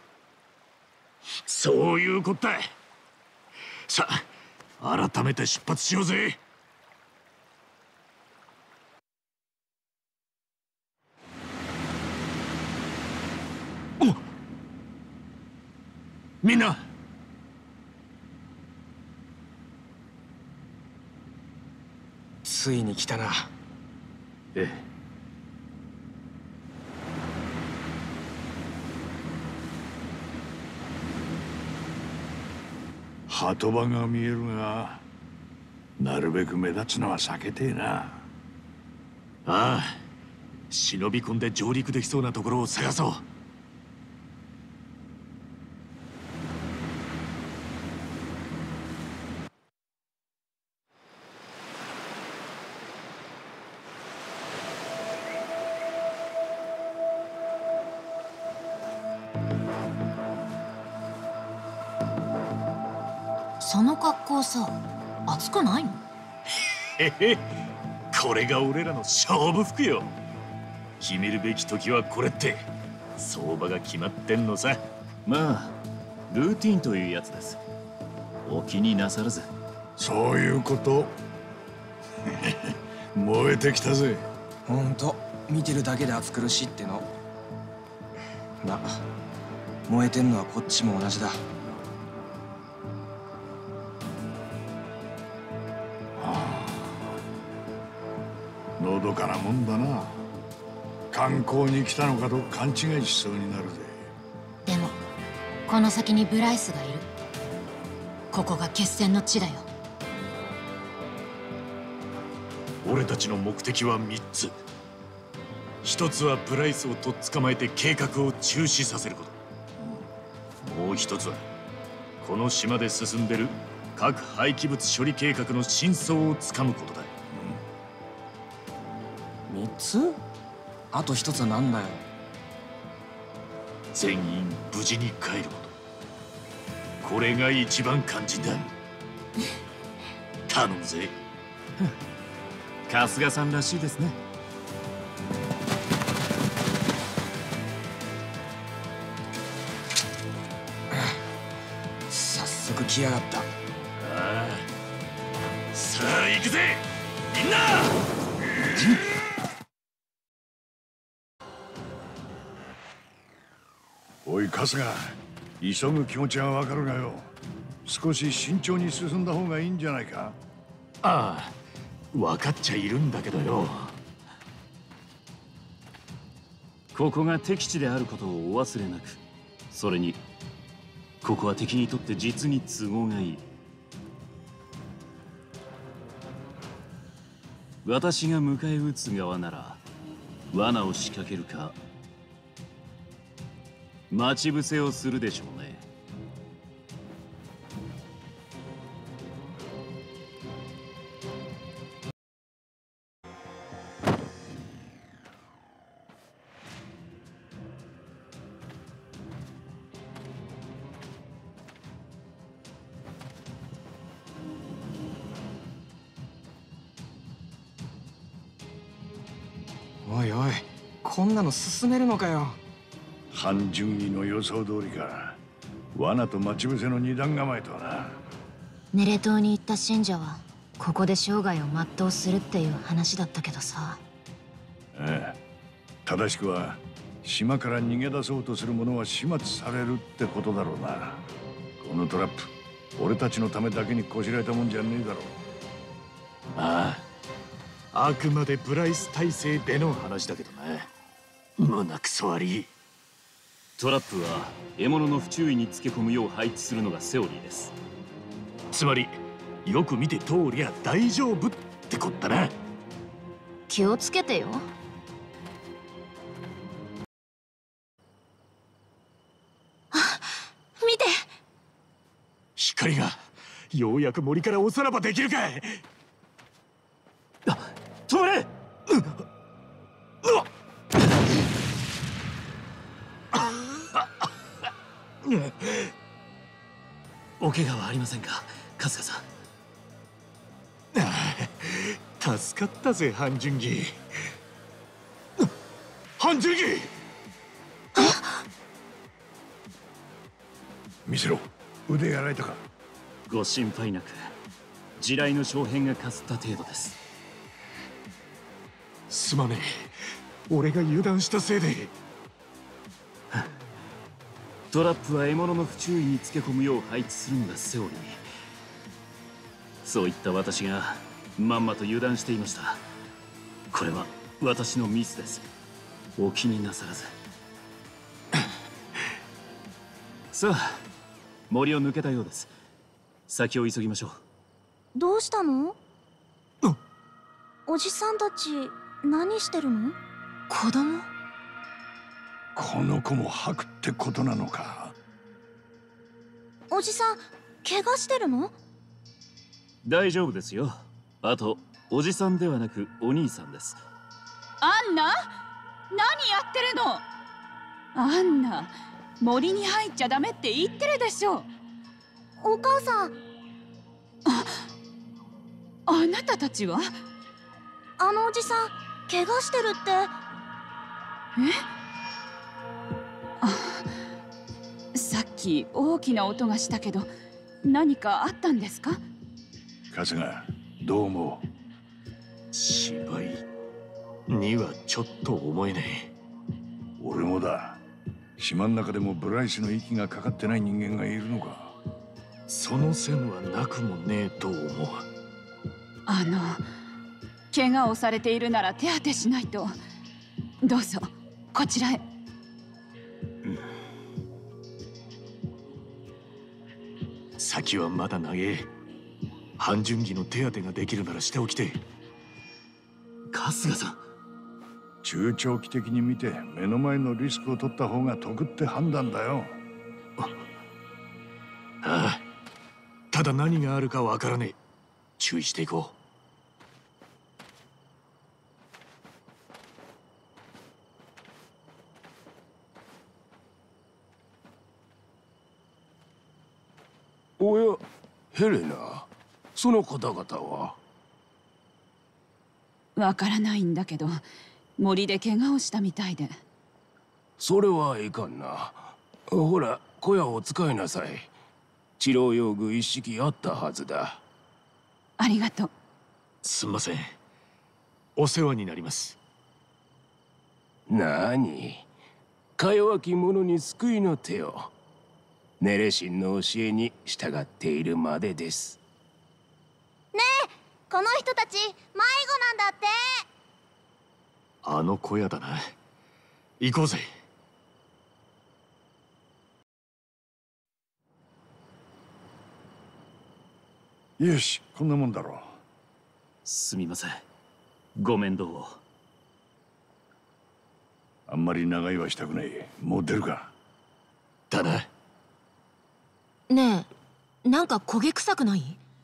そういうことだ。さあ改めて出発しようぜ。みんなついに来たな。 ええ。 鳩場が見えるが、なるべく目立つのは避けてえな。 ああ、忍び込んで上陸できそうなところを探そう。 その格好さ、暑くないの？ へへ、これが俺らの勝負服よ。決めるべき時はこれって相場が決まってんのさ。 まあルーティンというやつです。お気になさらず。 そういうこと。燃えてきたぜ。 ほんと見てるだけで暑苦しいっての。まあ燃えてんのはこっちも同じだ。 のどかなもんだな。観光に来たのかと勘違いしそうになるぜ。 でもこの先にブライスがいる。ここが決戦の地だよ。 俺たちの目的は3つ。一つはブライスをとっ捕まえて計画を中止させること。もう一つはこの島で進んでる核廃棄物処理計画の真相をつかむことだ。 3つ？あと1つは何だよ。 全員無事に帰ること。これが一番肝心だ。頼むぜ。 春日さんらしいですね。 早速来やがった。 ああ、さあ行くぜみんな。 おい春日、急ぐ気持ちはわかるがよ、少し慎重に進んだ方がいいんじゃないか。 ああ、分かっちゃいるんだけどよ。 ここが敵地であることをお忘れなく。それにここは敵にとって実に都合がいい。私が迎え撃つ側なら罠を仕掛けるか待ち伏せをするでしょうね。 おいおい、こんなの進めるのかよ。 半順位の予想通りか。罠と待ち伏せの二段構えとはな。 ネレ島に行った信者はここで生涯を全うするっていう話だったけどさ。 ええ、正しくは島から逃げ出そうとする者は始末されるってことだろうな。このトラップ、俺たちのためだけにこしらえたもんじゃねえだろう。 ああ、あくまでブライス体制での話だけどな。胸くそ悪い。 トラップは獲物の不注意につけ込むよう配置するのがセオリーです。 つまりよく見て通りゃ大丈夫ってこったな。 気をつけてよ。あ、見て。 光がようやく森からおさらばできるかい。あ、止まれ。 お怪我はありませんか、春日さん。 助かったぜ、半順義。半順義、 見せろ。腕やられたか。 ご心配なく、地雷の小片がかすった程度です。 すまねえ、俺が油断したせいで。 トラップは獲物の不注意につけ込むよう配置するのがセオリー。そういった私がまんまと油断していました。これは私のミスです。お気になさらず。さあ、森を抜けたようです。先を急ぎましょう。 どうしたの？おじさんたち何してるの？ 子供？ この子も吐くってことなのか。 おじさん怪我してるの？ 大丈夫ですよ。あとおじさんではなくお兄さんです。 アンナ、何やってるの？アンナ、森に入っちゃダメって言ってるでしょ。 お母さん、 あなたたちは？ あのおじさん怪我してるって。 さっき大きな音がしたけど何かあったんですか？ 春日、どう思う？ 芝居にはちょっと思えねえ。 俺もだ。島の中でもブライスの息がかかってない人間がいるのか。 その線はなくもねえと思う。 怪我をされているなら手当てしないと。どうぞこちらへ。 先はまだ長え。半純義の手当てができるならしておきて。春日さん、 中長期的に見て目の前のリスクを取った方が得って判断だよ。 ああ、ただ何があるかわからねえ。注意していこう。おや、ヘレナ、その方々は？ わからないんだけど森で怪我をしたみたいで。 それはいかんな。ほら、小屋を使いなさい。治療用具一式あったはずだ。 ありがとう。 すんません。お世話になります。 なに、か弱き者に救いの手を。ネレシンの教えに従っているまでです。 ねえ、この人たち迷子なんだって。 あの小屋だな。行こうぜ。 よし、こんなもんだろう。 すみません。ご面倒を。 あんまり長居はしたくない。もう出るか。 だな。 ねえ、なんか焦げ臭くない？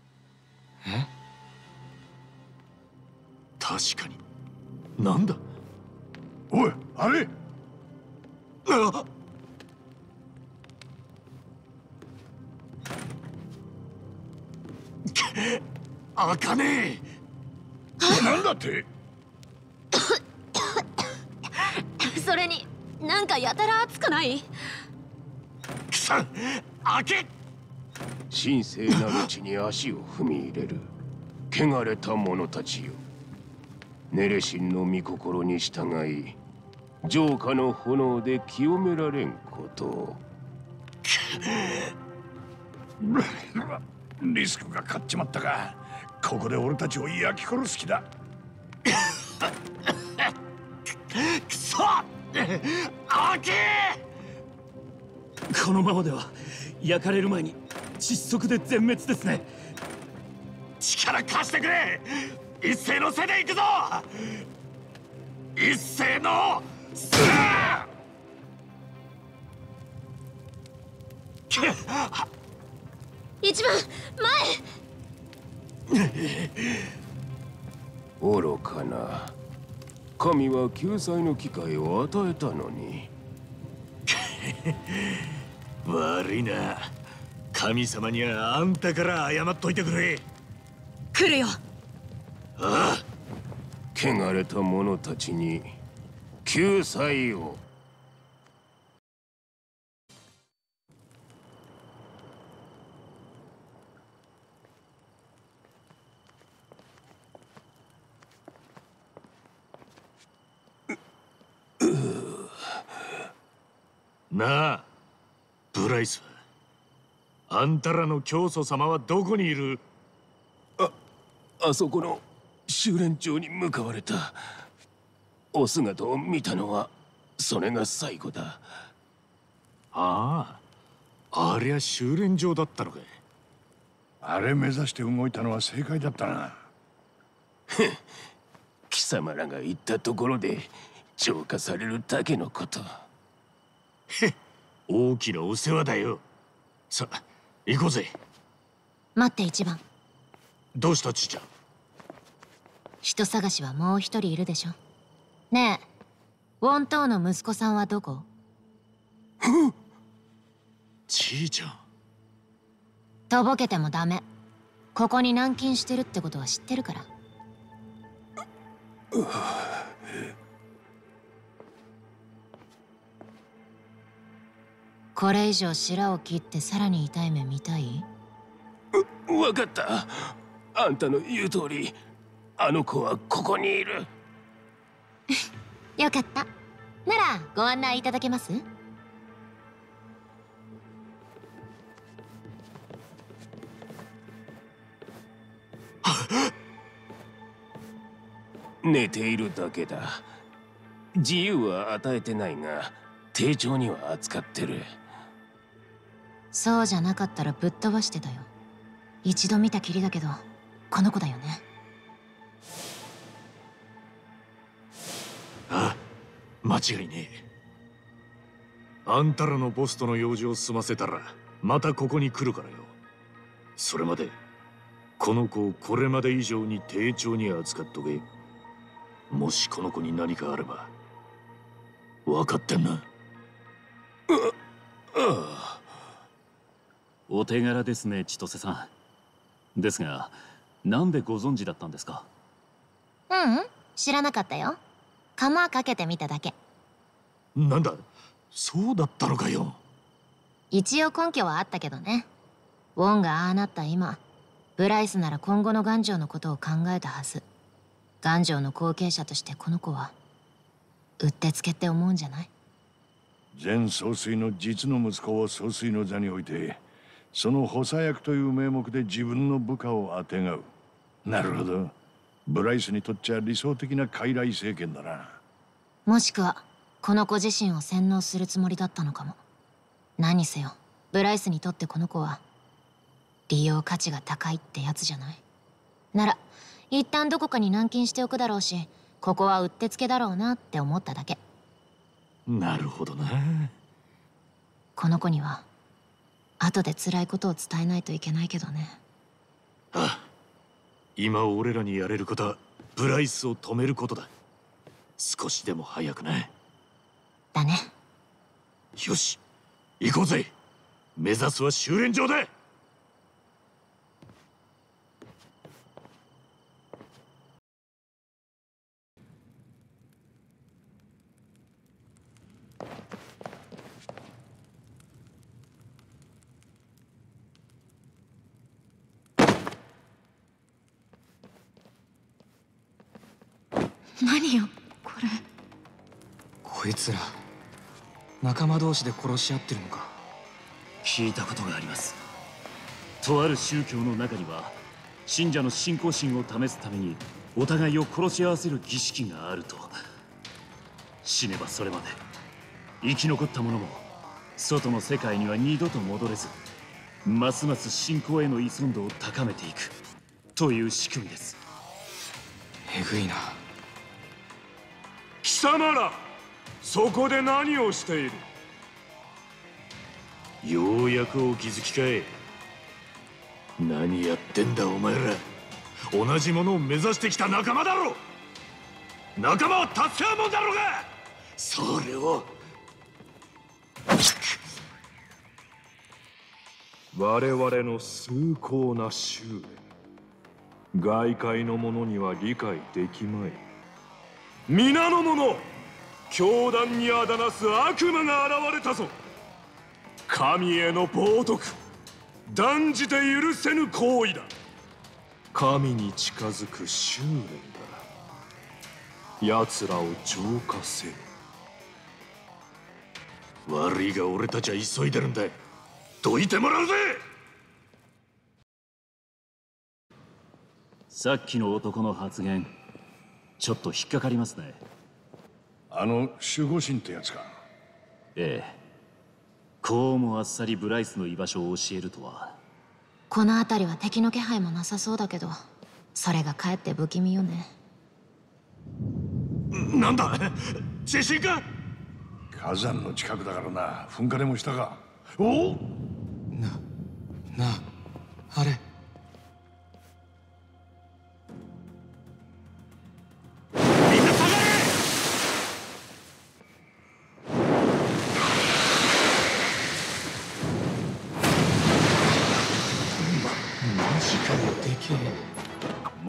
確かに。なんだ？ おい、あれ！ あっ！開かねえ。なんだって？ それになんかやたら熱くない？ くさ！開け！ 神聖な道に足を踏み入れる汚れた者たちよ。ネレシンの御心に従い浄化の炎で清められんことを。 リスクが勝っちまったか。ここで俺たちを焼き殺す気だ。 くそ！開け！このままでは焼かれる前に窒息で全滅ですね。力貸してくれ！一斉の背で行くぞ！一斉の背！ 一番前！ 愚かな。神は救済の機会を与えたのに。 悪いな。神様にはあんたから謝っといてくれ。 来るよ。 ああ、汚れた者たちに救済を。 なあ、ブライス。あんたらの教祖様はどこにいる？ あそこの修練場に向かわれた。お姿を見たのはそれが最後だ。 ああ、ありゃ修練場だったのか。 あれ目指して動いたのは正解だったな。 貴様らが言ったところで浄化されるだけのこと。 大きなお世話だよ。さあ、行こうぜ。 待って一番。 どうしたちーちゃん？ 人探しはもう一人いるでしょ。ねえ、ウォントーの息子さんはどこ？ ちーちゃん。 とぼけてもダメ。 ここに軟禁してるってことは知ってるから。これ以上白を切ってさらに痛い目見たい？ わかった。あんたの言う通り、あの子はここにいる。 よかった。ならご案内いただけます？ 寝ているだけだ。自由は与えてないが、丁重には扱ってる。 そうじゃなかったらぶっ飛ばしてたよ。一度見たきりだけど、この子だよね。 ああ、間違いねえ。あんたらのボスとの用事を済ませたらまたここに来るからよ。それまでこの子をこれまで以上に丁重に扱っとけ。もしこの子に何かあれば分かってんな。 お手柄ですね、千歳さん。ですが、なんでご存知だったんですか？ ううん、知らなかったよ。釜かけてみただけ。 なんだ、そうだったのかよ。 一応根拠はあったけどね。ウォンがああなった今、ブライスなら今後のガンジョーのことを考えたはず。ガンジョーの後継者としてこの子はうってつけって思うんじゃない？ 前総帥の実の息子を総帥の座に置いて、その補佐役という名目で自分の部下をあてがう。なるほど。ブライスにとっちゃ理想的な傀儡政権だな。 もしくはこの子自身を洗脳するつもりだったのかも。何にせよブライスにとってこの子は利用価値が高いってやつじゃない。なら一旦どこかに軟禁しておくだろうし、ここはうってつけだろうなって思っただけ。 なるほどな。 この子には後で辛いことを伝えないといけないけどね。 ああ、今俺らにやれることはブライスを止めることだ。少しでも早くな。 だね。 よし、行こうぜ。目指すは修練場だ。 何よこれ。 こいつら仲間同士で殺し合ってるのか？ 聞いたことがあります。とある宗教の中には信者の信仰心を試すためにお互いを殺し合わせる儀式があると。死ねばそれまで生き残った者も外の世界には二度と戻れず、ますます信仰への依存度を高めていくという仕組みです。 えぐいな。 貴様ら、そこで何をしている？ ようやくお気づきかい。何やってんだお前ら。同じものを目指してきた仲間だろ。仲間を助け合うもんだろうが。それを我々の崇高な修練、外界の者には理解できまい。皆の者、教団にあだなす悪魔が現れたぞ。神への冒涜、断じて許せぬ行為だ。神に近づく修練だ。奴らを浄化せよ。 悪いが俺たちは急いでるんだ。どいてもらうぜ。 さっきの男の発言、ちょっと引っかかりますね。 あの守護神ってやつか？ ええ。こうもあっさりブライスの居場所を教えるとは。 この辺りは敵の気配もなさそうだけど、それがかえって不気味よね。 なんだ、地震か？ 火山の近くだからな。噴火でもしたか？おお、 なあ、あれ。 マジかよ、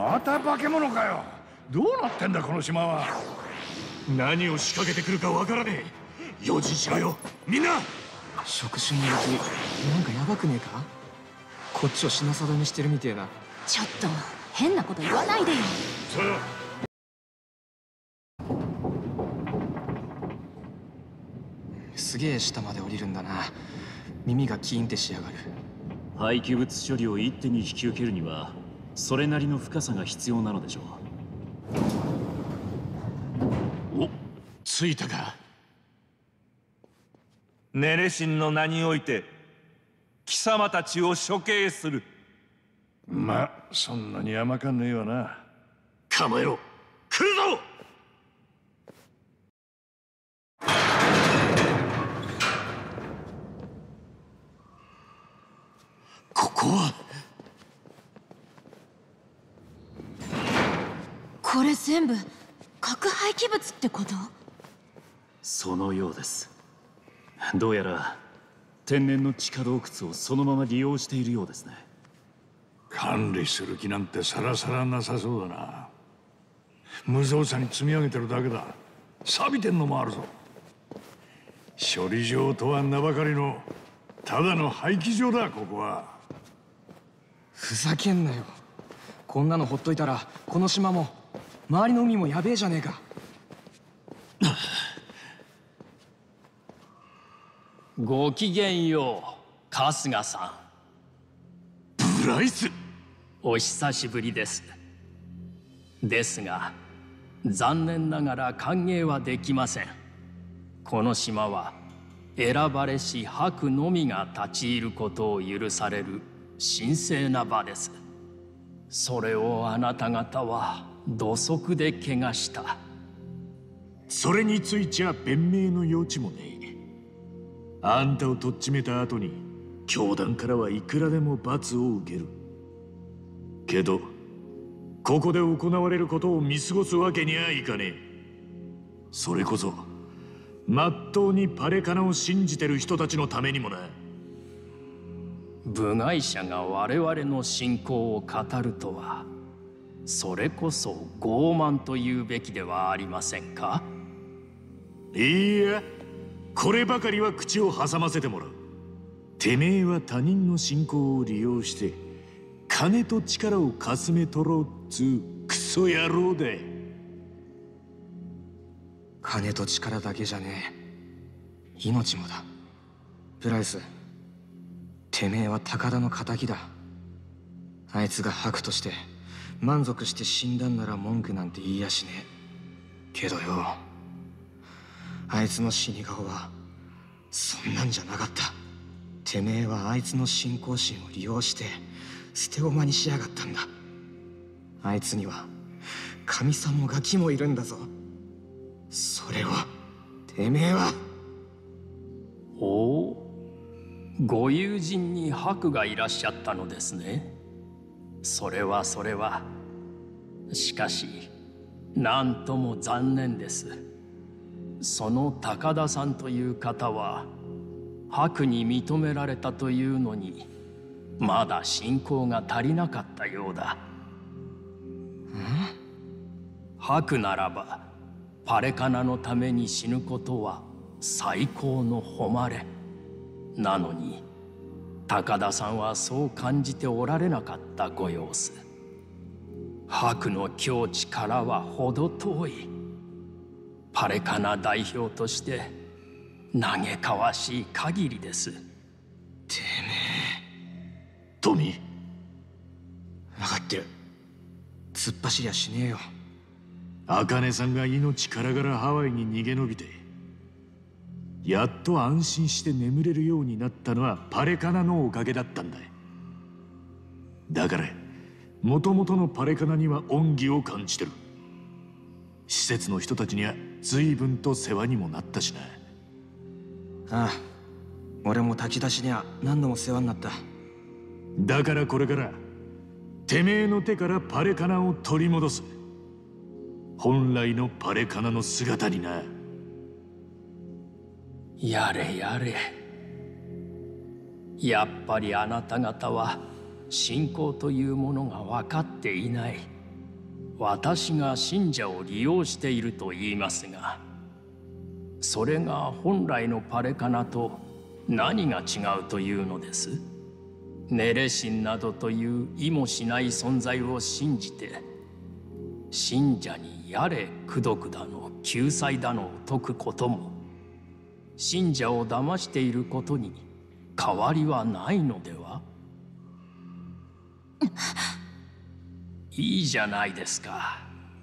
また化け物かよ。どうなってんだこの島は。 何を仕掛けてくるかわからねえ。用心しろよみんな。 触手の動きなんかヤバくねえか。こっちを品定めしてるみてえな。 ちょっと変なこと言わないでよ。 すげえ下まで降りるんだな。耳がキーンってしやがる。 廃棄物処理を一手に引き受けるにはそれなりの深さが必要なのでしょう。お、着いたか。 ネレシンの名において貴様たちを処刑する。 まあそんなに甘かんねえわな。 構えろ、来るぞ。ここは。 これ全部核廃棄物ってこと？ そのようです。どうやら天然の地下洞窟をそのまま利用しているようですね。 管理する気なんてさらさらなさそうだな。無造作に積み上げてるだけだ。錆びてんのもあるぞ。処理場とは名ばかりのただの廃棄場だここは。 ふざけんなよ。こんなのほっといたらこの島も周りの海もやべえじゃねえか。 ごきげんよう、春日さん。ブライス、 お久しぶりです。ですが残念ながら歓迎はできません。この島は選ばれし伯のみが立ち入ることを許される神聖な場です。それをあなた方は土足で汚した。 それについちゃ弁明の余地もねえ。あんたをとっちめた後に教団からはいくらでも罰を受けるけど、ここで行われることを見過ごすわけにはいかねえ。それこそまっとうにパレカナを信じてる人たちのためにもな。 部外者が我々の信仰を語るとは、それこそ傲慢というべきではありませんか。 いや、こればかりは口を挟ませてもらう。てめえは他人の信仰を利用して金と力をかすめ取ろうっつうクソ野郎だ。 金と力だけじゃねえ、命もだ。プライス、てめえは高田の仇だ。あいつが白として満足して死んだんなら文句なんて言いやしねえけどよ、あいつの死に顔はそんなんじゃなかった。てめえはあいつの信仰心を利用して捨て駒にしやがったんだ。あいつには神さんもガキもいるんだぞ。それをてめえは。 おお、ご友人に白がいらっしゃったのですね。それはそれは。しかしなんとも残念です。その高田さんという方は白に認められたというのにまだ信仰が足りなかったようだ。白ならばパレカナのために死ぬことは最高の誉れなのに、高田さんはそう感じておられなかったご様子。白の境地からは程遠い。パレカナ代表として嘆かわしい限りです。てめえ。トミー、 分かってる。突っ走りゃしねえよ。 茜さんが命からがらハワイに逃げ延びて、やっと安心して眠れるようになったのはパレカナのおかげだったんだ。だからもともとのパレカナには恩義を感じてる。施設の人たちには随分と世話にもなったしな。 ああ、俺も炊き出しには何度も世話になった。 だからこれからてめえの手からパレカナを取り戻す。本来のパレカナの姿にな。 やれやれ。やっぱりあなた方は信仰というものが分かっていない。 私が信者を利用していると言いますが、それが本来のパレカナと何が違うというのです？ネレ神などという意もしない存在を信じて、信者にやれ功徳だの救済だのを説くことも、信者を騙していることに変わりはないのでは？いいじゃないですか。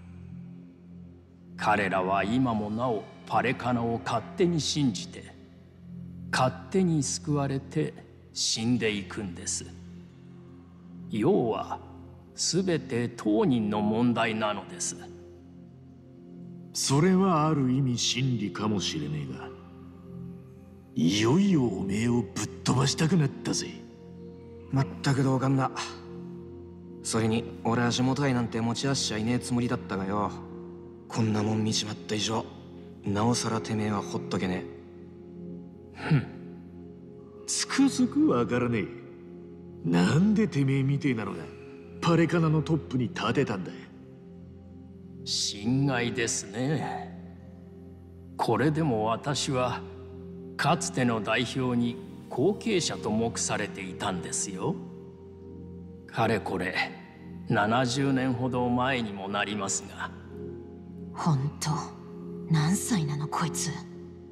彼らは今もなおパレカナを勝手に信じて、勝手に救われて死んでいくんです。要は全て当人の問題なのです。 それはある意味真理かもしれねえが、いよいよおめえをぶっ飛ばしたくなったぜ。 まったく同感だ。それに俺は地元愛なんて持ち合わせちゃいねえつもりだったがよ、こんなもん見ちまった以上なおさらてめえはほっとけねえ。つくづくわからねえ。なんでてめえみてえなのがパレカナのトップに立てたんだ。 心外ですね。これでも私はかつての代表に後継者と目されていたんですよ。かれこれ70年ほど前にもなりますが。 ほんと何歳なのこいつ。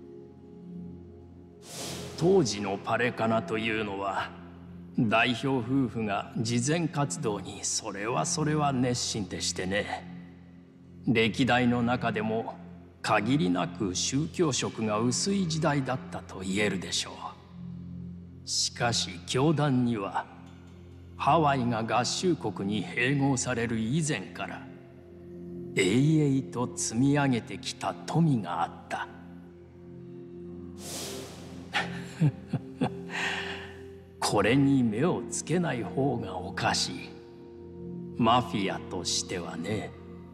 当時のパレカナというのは、代表夫婦が慈善活動にそれは熱心でしてね。歴代の中でも限りなく宗教色が薄い時代だったと言えるでしょう。しかし教団にはハワイが合衆国に併合される以前から永々と積み上げてきた富があった。これに目をつけない方がおかしい。マフィアとしてはね。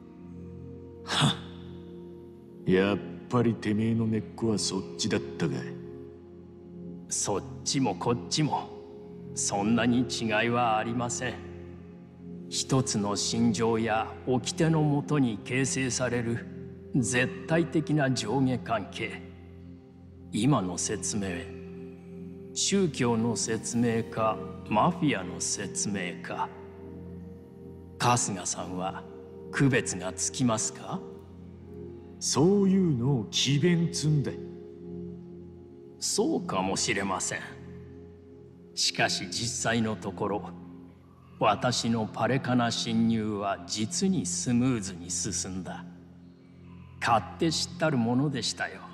やっぱりてめえの根っこはそっちだったか。 そっちもこっちもそんなに違いはありません。一つの心情や掟のもとに形成される絶対的な上下関係。今の説明、宗教の説明かマフィアの説明か、春日さんは区別がつきますか？ そういうのを詭弁つんだ。 そうかもしれません。しかし実際のところ、私のパレカナ侵入は実にスムーズに進んだ。勝手知ったるものでしたよ。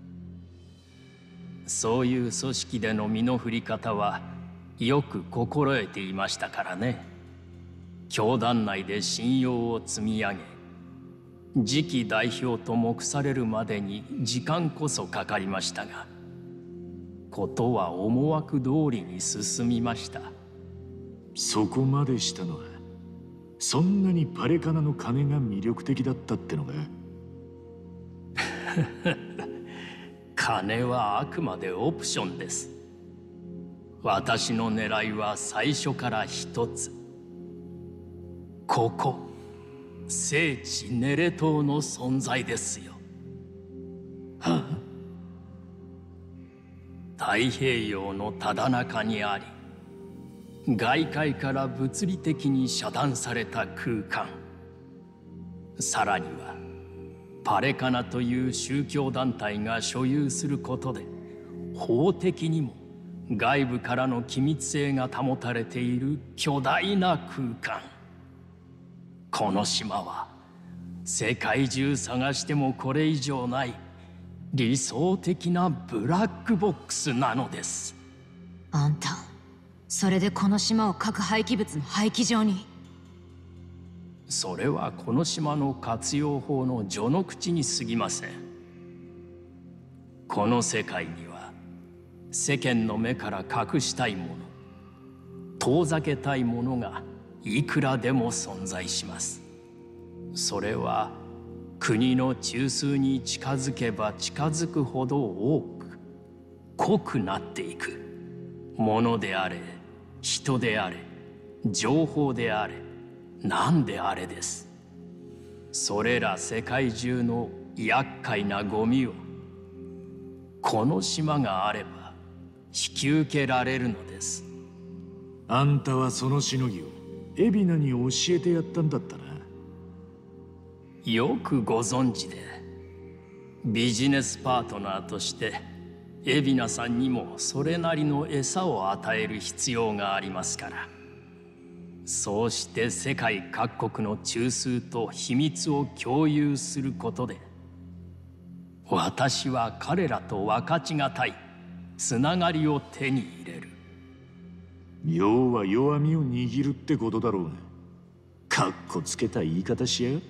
そういう組織での身の振り方はよく心得ていましたからね。教団内で信用を積み上げ、次期代表と目されるまでに時間こそかかりましたが、ことは思惑通りに進みました。 そこまでしたのは、そんなにパレカナの金が魅力的だったってのか？ 金はあくまでオプションです。私の狙いは最初から一つ。ここ、聖地ネレ島の存在ですよ。 はあ？ 太平洋のただ中にあり、外界から物理的に遮断された空間。さらにはパレカナという宗教団体が所有することで、法的にも外部からの機密性が保たれている巨大な空間。この島は世界中探してもこれ以上ない理想的なブラックボックスなのです。 あんた、それでこの島を核廃棄物の廃棄場に？ それはこの島の活用法の序の口に過ぎません。この世界には世間の目から隠したいもの、遠ざけたいものがいくらでも存在します。それは国の中枢に近づけば近づくほど多く濃くなっていくものであれ、人であれ、情報であれ、何であれです。 それら世界中の厄介なゴミをこの島があれば引き受けられるのです。 あんたはそのしのぎを海老名に教えてやったんだったな。 よくご存知で、ビジネスパートナーとして海老名さんにもそれなりの餌を与える必要がありますから。そうして世界各国の中枢と秘密を共有することで、私は彼らと分かちがたいつながりを手に入れる。 要は弱みを握るってことだろうが、かっこつけた言い方しやがって。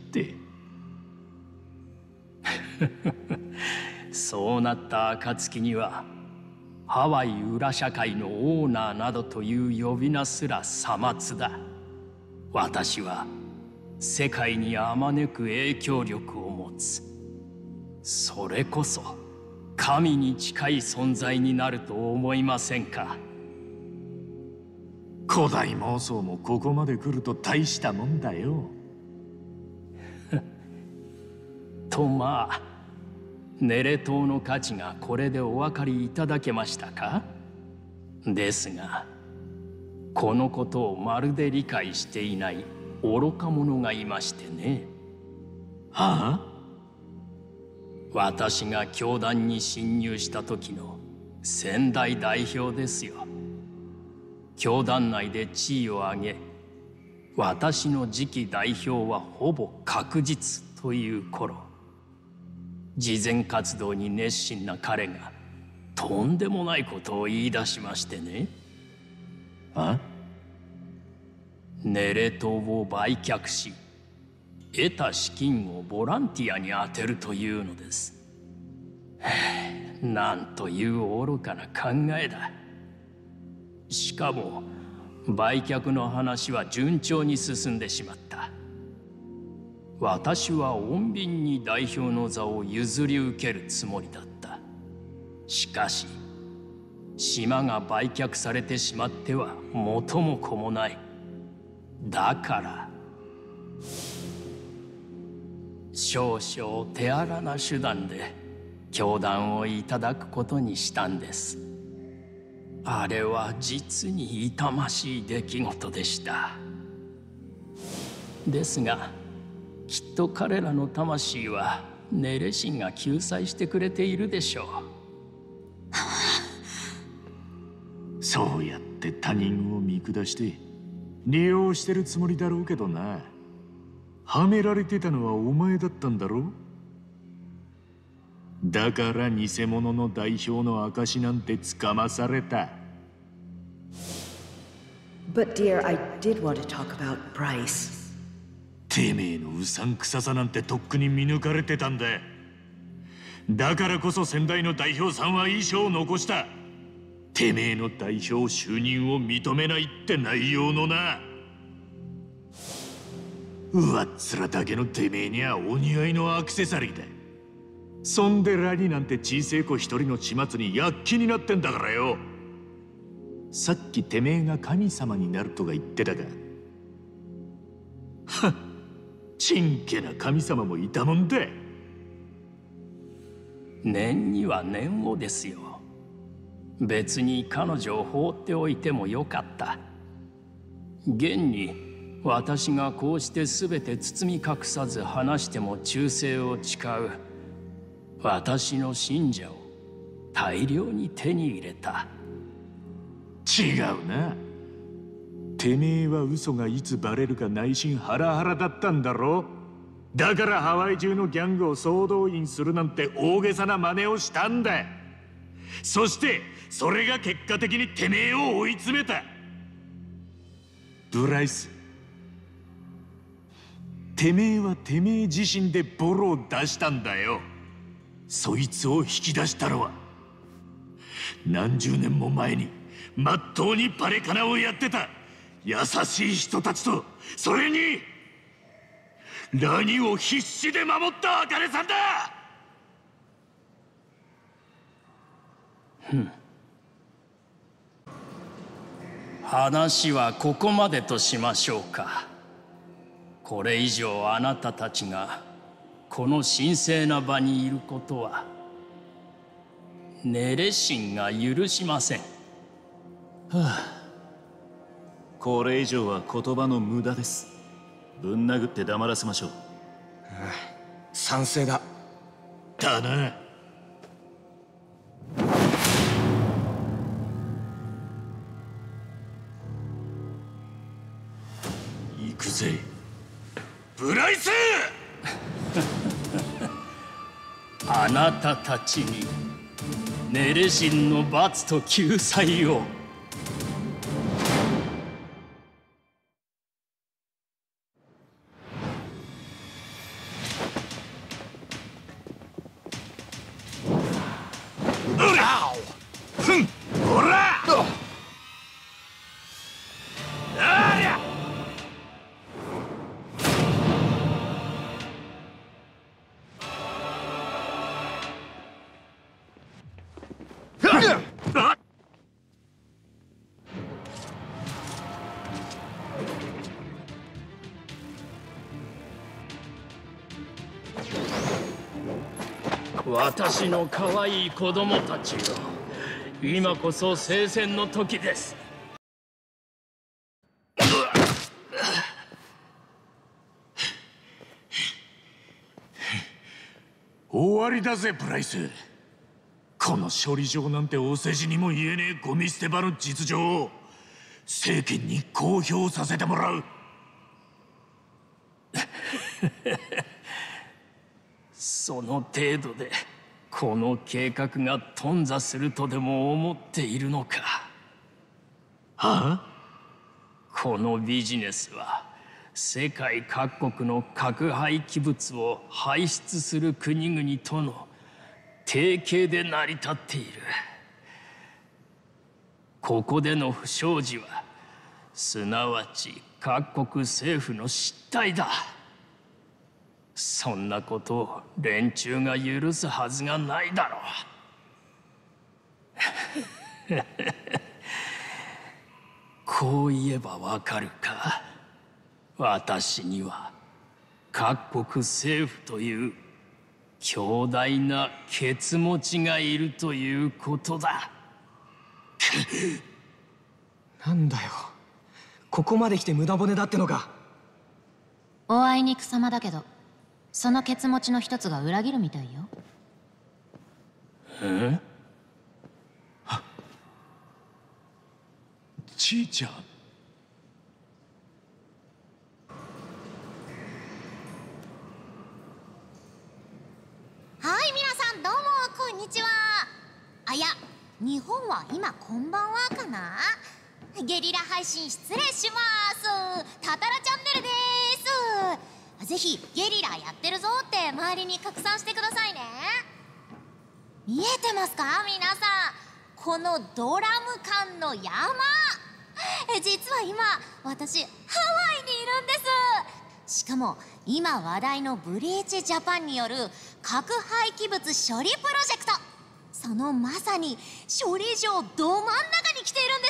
そうなった暁には、ハワイ裏社会のオーナーなどという呼び名すらさまつだ。私は世界にあまねく影響力を持つ。それこそ神に近い存在になると思いませんか？ 古代妄想もここまで来ると大したもんだよ。 とまあ、ネレ島の価値がこれでお分かりいただけましたか？ですが、このことをまるで理解していない愚か者がいましてね。 はあ？ 私が教団に侵入した時の先代代表ですよ。教団内で地位を上げ、私の次期代表はほぼ確実という頃、慈善活動に熱心な彼がとんでもないことを言い出しましてね。ネレ島を売却し、得た資金をボランティアに充てるというのです。なんという愚かな考えだ。しかも売却の話は順調に進んでしまった。私は穏便に代表の座を譲り受けるつもりだった。しかし島が売却されてしまっては元も子もない。だから少々手荒な手段で教団をいただくことにしたんです。あれは実に痛ましい出来事でした。ですが、きっと彼らの魂はネレ神が救済してくれているでしょう。そうやって他人を見下して利用してるつもりだろうけどな。はめられてたのはお前だったんだろ。だから偽物の代表の証なんてつかまされた。 But dear, I did want to talk about Bryce. てめえのうさんくささなんてとっくに見抜かれてたんだ。だからこそ先代の代表さんは遺書を残した。てめえの代表就任を認めないって内容のな。上っ面だけのてめえにはお似合いのアクセサリーだ。そんでラニなんて小せえ子一人の始末に躍起になってんだからよ。さっきてめえが神様になるとか言ってたが、はっ、ちんけな神様もいたもんだ。 念には念をですよ。別に彼女を放っておいてもよかった。現に私がこうして全て包み隠さず話しても忠誠を誓う私の信者を大量に手に入れた。 違うな。てめえは嘘がいつバレるか内心ハラハラだったんだろ。だからハワイ中のギャングを総動員するなんて大げさな真似をしたんだ。そしてそれが結果的にてめえを追い詰めた。ブライス、てめえはてめえ自身でボロを出したんだよ。そいつを引き出したのは何十年も前にまっとうにバレカナをやってた優しい人たちと、それにラニを必死で守ったアカネさんだ。 話はここまでとしましょうか。 これ以上あなたたちがこの神聖な場にいることはネレ神が許しません。 これ以上は言葉の無駄です。ぶん殴って黙らせましょう。 賛成だ。 だな。行くぜ、ブライス。 あなたたちにネレ神の罰と救済を。私の可愛い子供たちよ、今こそ聖戦の時です。 終わりだぜブライス。この処理場なんてお世辞にも言えねえゴミ捨て場の実情を政権に公表させてもらう。 その程度でこの計画が頓挫するとでも思っているのか。 はあ？ このビジネスは世界各国の核廃棄物を排出する国々との提携で成り立っている。ここでの不祥事はすなわち各国政府の失態だ。そんなことを連中が許すはずがないだろう。こう言えばわかるか。私には各国政府という強大なケツ持ちがいるということだ。 なんだよ、ここまで来て無駄骨だってのか。 おあいにくさまだけど、そのケツ持ちの一つが裏切るみたいよ。 ちいちゃん。 はい、皆さんどうもこんにちは。あ、いや、日本は今こんばんはかな。ゲリラ配信失礼します。タタラチャンネルです。ぜひゲリラやってるぞって周りに拡散してくださいね。見えてますか皆さん、このドラム缶の山。実は今私ハワイにいるんです。しかも今話題のブリーチジャパンによる核廃棄物処理プロジェクト、そのまさに処理場ど真ん中に来ているんです。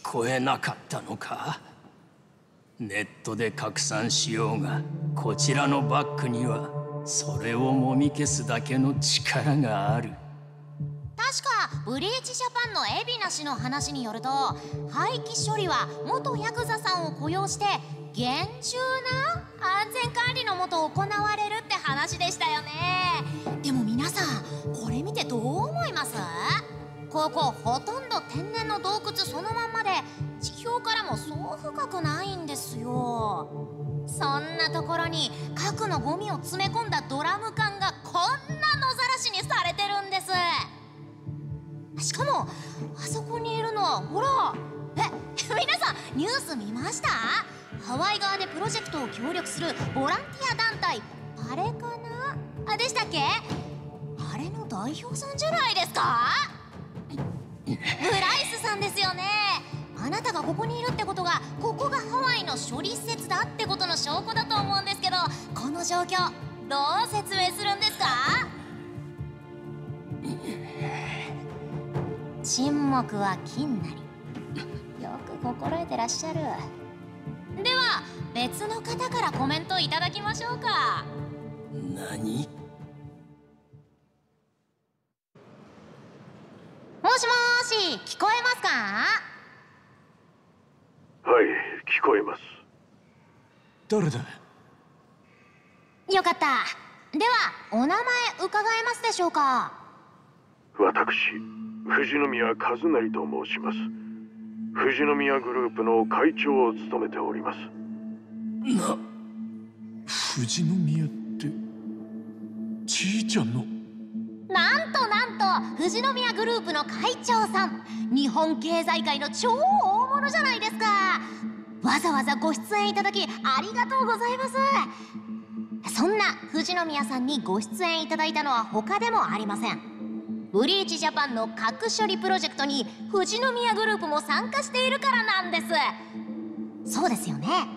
聞こえなかったのか。ネットで拡散しようが、こちらのバックにはそれをもみ消すだけの力がある。 確かブリーチジャパンの海老名氏の話によると、廃棄処理は元ヤクザさんを雇用して厳重な安全管理のもと行われるって話でしたよね。でも皆さんこれ見てどう思います？ここほとんど天然の洞窟そのまんまで、地表からもそう深くないんですよ。そんなところに核のゴミを詰め込んだドラム缶がこんな野ざらしにされてるんです。しかもあそこにいるのはほら、皆さんニュース見ました？ハワイ側でプロジェクトを協力するボランティア団体あれかなでしたっけ？あれの代表さんじゃないですか？ブライスさんですよね。あなたがここにいるってことが、ここがハワイの処理施設だってことの証拠だと思うんですけど、この状況どう説明するんですか？沈黙は金なり。よく心得てらっしゃる。では別の方からコメントいただきましょうか。 何？ もしもーし、聞こえますか？ はい、聞こえます。 誰だ？ よかった。ではお名前伺えますでしょうか？ 私、藤宮和成と申します。富士宮グループの会長を務めております。 富士宮ってちいちゃんの？ なんと富士宮グループの会長さん、日本経済界の超大物じゃないですか。わざわざご出演いただきありがとうございます。そんな富士宮さんにご出演いただいたのは他でもありません。ブリーチジャパンの核処理プロジェクトに富士宮グループも参加しているからなんです。そうですよね。はい、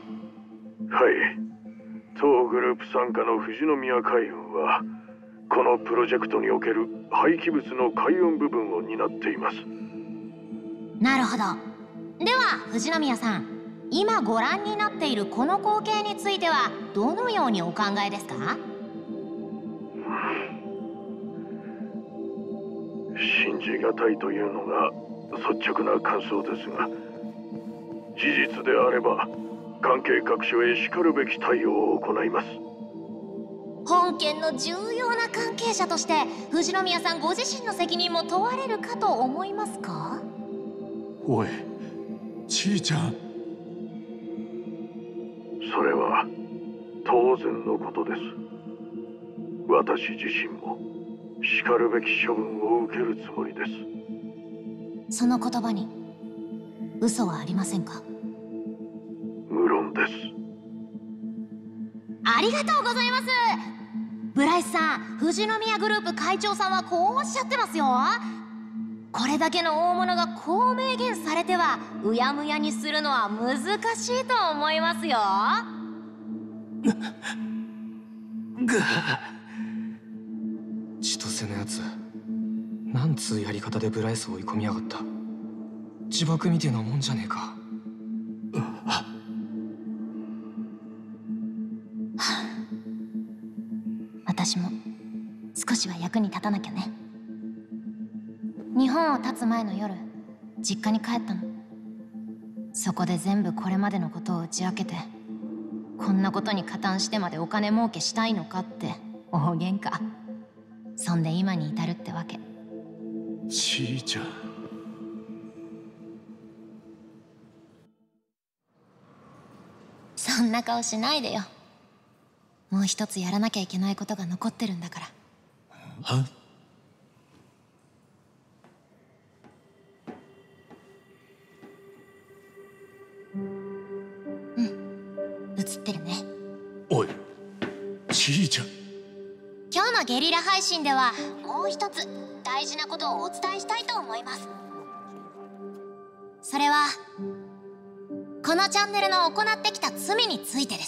当グループ傘下の富士宮海運はこのプロジェクトにおける廃棄物の海運部分を担っています。 なるほど。では富士宮さん、今ご覧になっているこの光景についてはどのようにお考えですか？ 信じがたいというのが率直な感想ですが、事実であれば関係各所へしかるべき対応を行います。 本件の重要な関係者として富士宮さんご自身の責任も問われるかと思いますか？ おい、ちいちゃん。 それは当然のことです。私自身もしかるべき処分を受けるつもりです。 その言葉に嘘はありませんか？ 無論です。 ありがとうございます。ブライスさん、富士宮グループ会長さんはこうおっしゃってますよ。これだけの大物がこう明言されてはうやむやにするのは難しいと思いますよ。 千歳のやつ、なんつうやり方でブライスを追い込みやがった。自爆みてえなもんじゃねえか。 私も少しは役に立たなきゃね。日本を発つ前の夜、実家に帰ったの。そこで全部これまでのことを打ち明けて、こんなことに加担してまでお金儲けしたいのかって大喧嘩。そんで今に至るってわけ。 ちいちゃん。 そんな顔しないでよ。もう一つやらなきゃいけないことが残ってるんだから。 は？ 映ってるね。 おい、ちいちゃん。 今日のゲリラ配信ではもう一つ大事なことをお伝えしたいと思います。それはこのチャンネルの行ってきた罪についてです。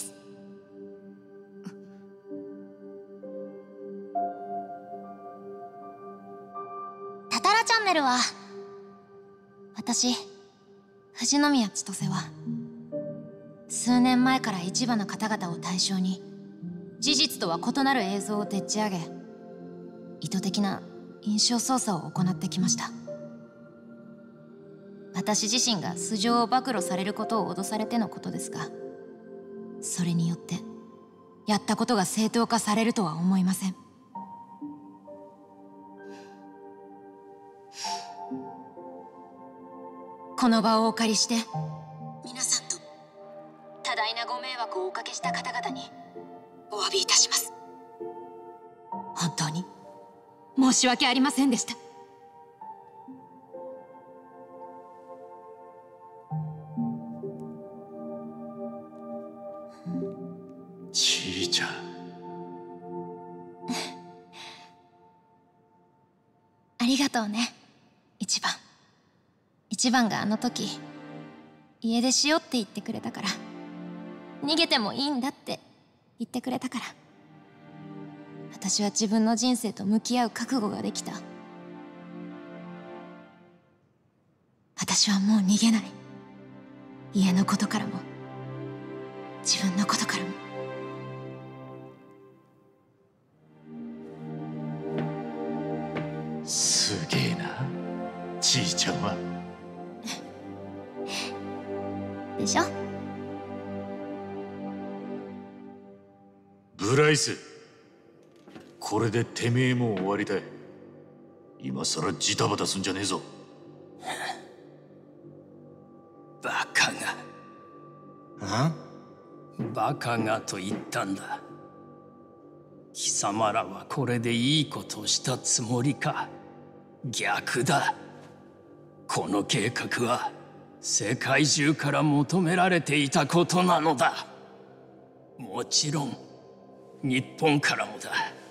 タタラチャンネルは、私富士宮千歳は数年前から一部の方々を対象に事実とは異なる映像をでっち上げ、意図的な印象操作を行ってきました。私自身が素性を暴露されることを脅されてのことですが、それによってやったことが正当化されるとは思いません。この場をお借りして皆さんと多大なご迷惑をおかけした方々にお詫びいたします。本当に申し訳ありませんでした。 ちいちゃん。 ありがとうね、一番があの時家出しようって言ってくれたから、逃げてもいいんだって言ってくれたから、私は自分の人生と向き合う覚悟ができた。私はもう逃げない。家のことからも自分のことからも。 すげえな、ちいちゃんは。 でしょ。 ブライス、これでてめえも終わりだ。今さらジタバタすんじゃねえぞ。 バカが。バカがと言ったんだ。貴様らはこれでいいことをしたつもりか。逆だ。この計画は世界中から求められていたことなのだ。もちろん日本からもだ。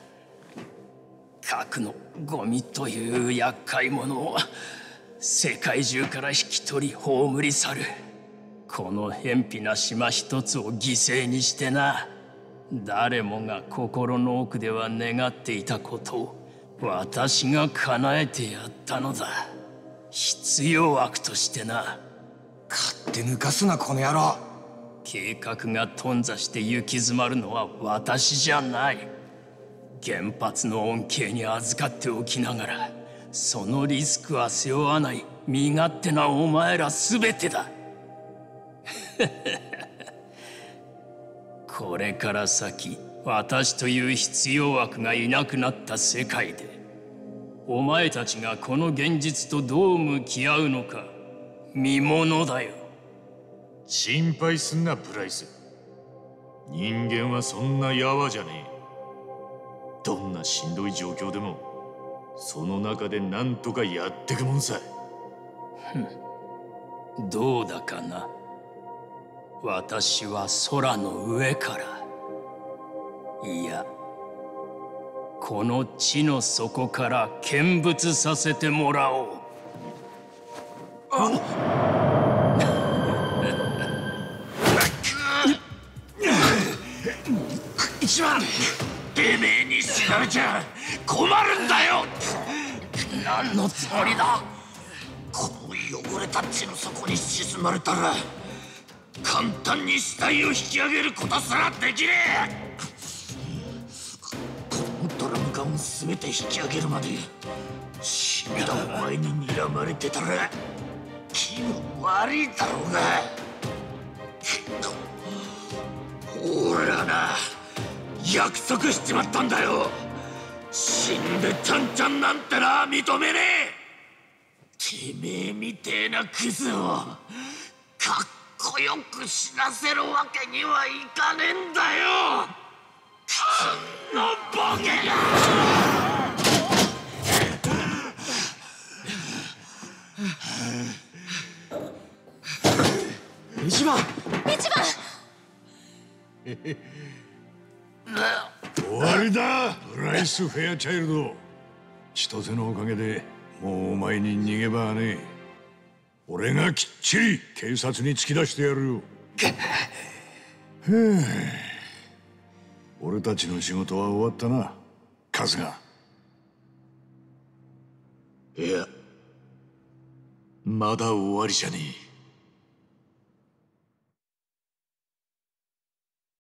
核のゴミという厄介者を世界中から引き取り葬り去る。この偏僻な島一つを犠牲にしてな。誰もが心の奥では願っていたことを私が叶えてやったのだ。必要悪としてな。 勝手抜かすなこの野郎。 計画が頓挫して行き詰まるのは私じゃない。原発の恩恵に預かっておきながらそのリスクは背負わない身勝手なお前ら全てだ。これから先私という必要悪がいなくなった世界でお前たちがこの現実とどう向き合うのか見ものだよ。 心配すんなブライス。人間はそんなやわじゃねえ。どんなしんどい状況でもその中で何とかやってくもんさ。 どうだかな。私は空の上から、いやこの地の底から見物させてもらおう。 一番てめえに知られちゃ困るんだよ。 何のつもりだ。 この汚れた地の底に沈まれたら簡単に死体を引き上げることすらできねえ。このドラム缶を全て引き上げるまで死んだお前に睨まれてたら気分悪いだろうが。俺はな約束しちまったんだよ。死んでちゃんちゃんなんてな認めねえ。てめえみてえなクズをかっこよく死なせるわけにはいかねえんだよ。このボケが。 一番終わりだブライス・フェアチャイルド。千歳のおかげでもうお前に逃げ場はねえ。俺がきっちり警察に突き出してやるよ。俺たちの仕事は終わったな春日。 いやまだ終わりじゃねえ。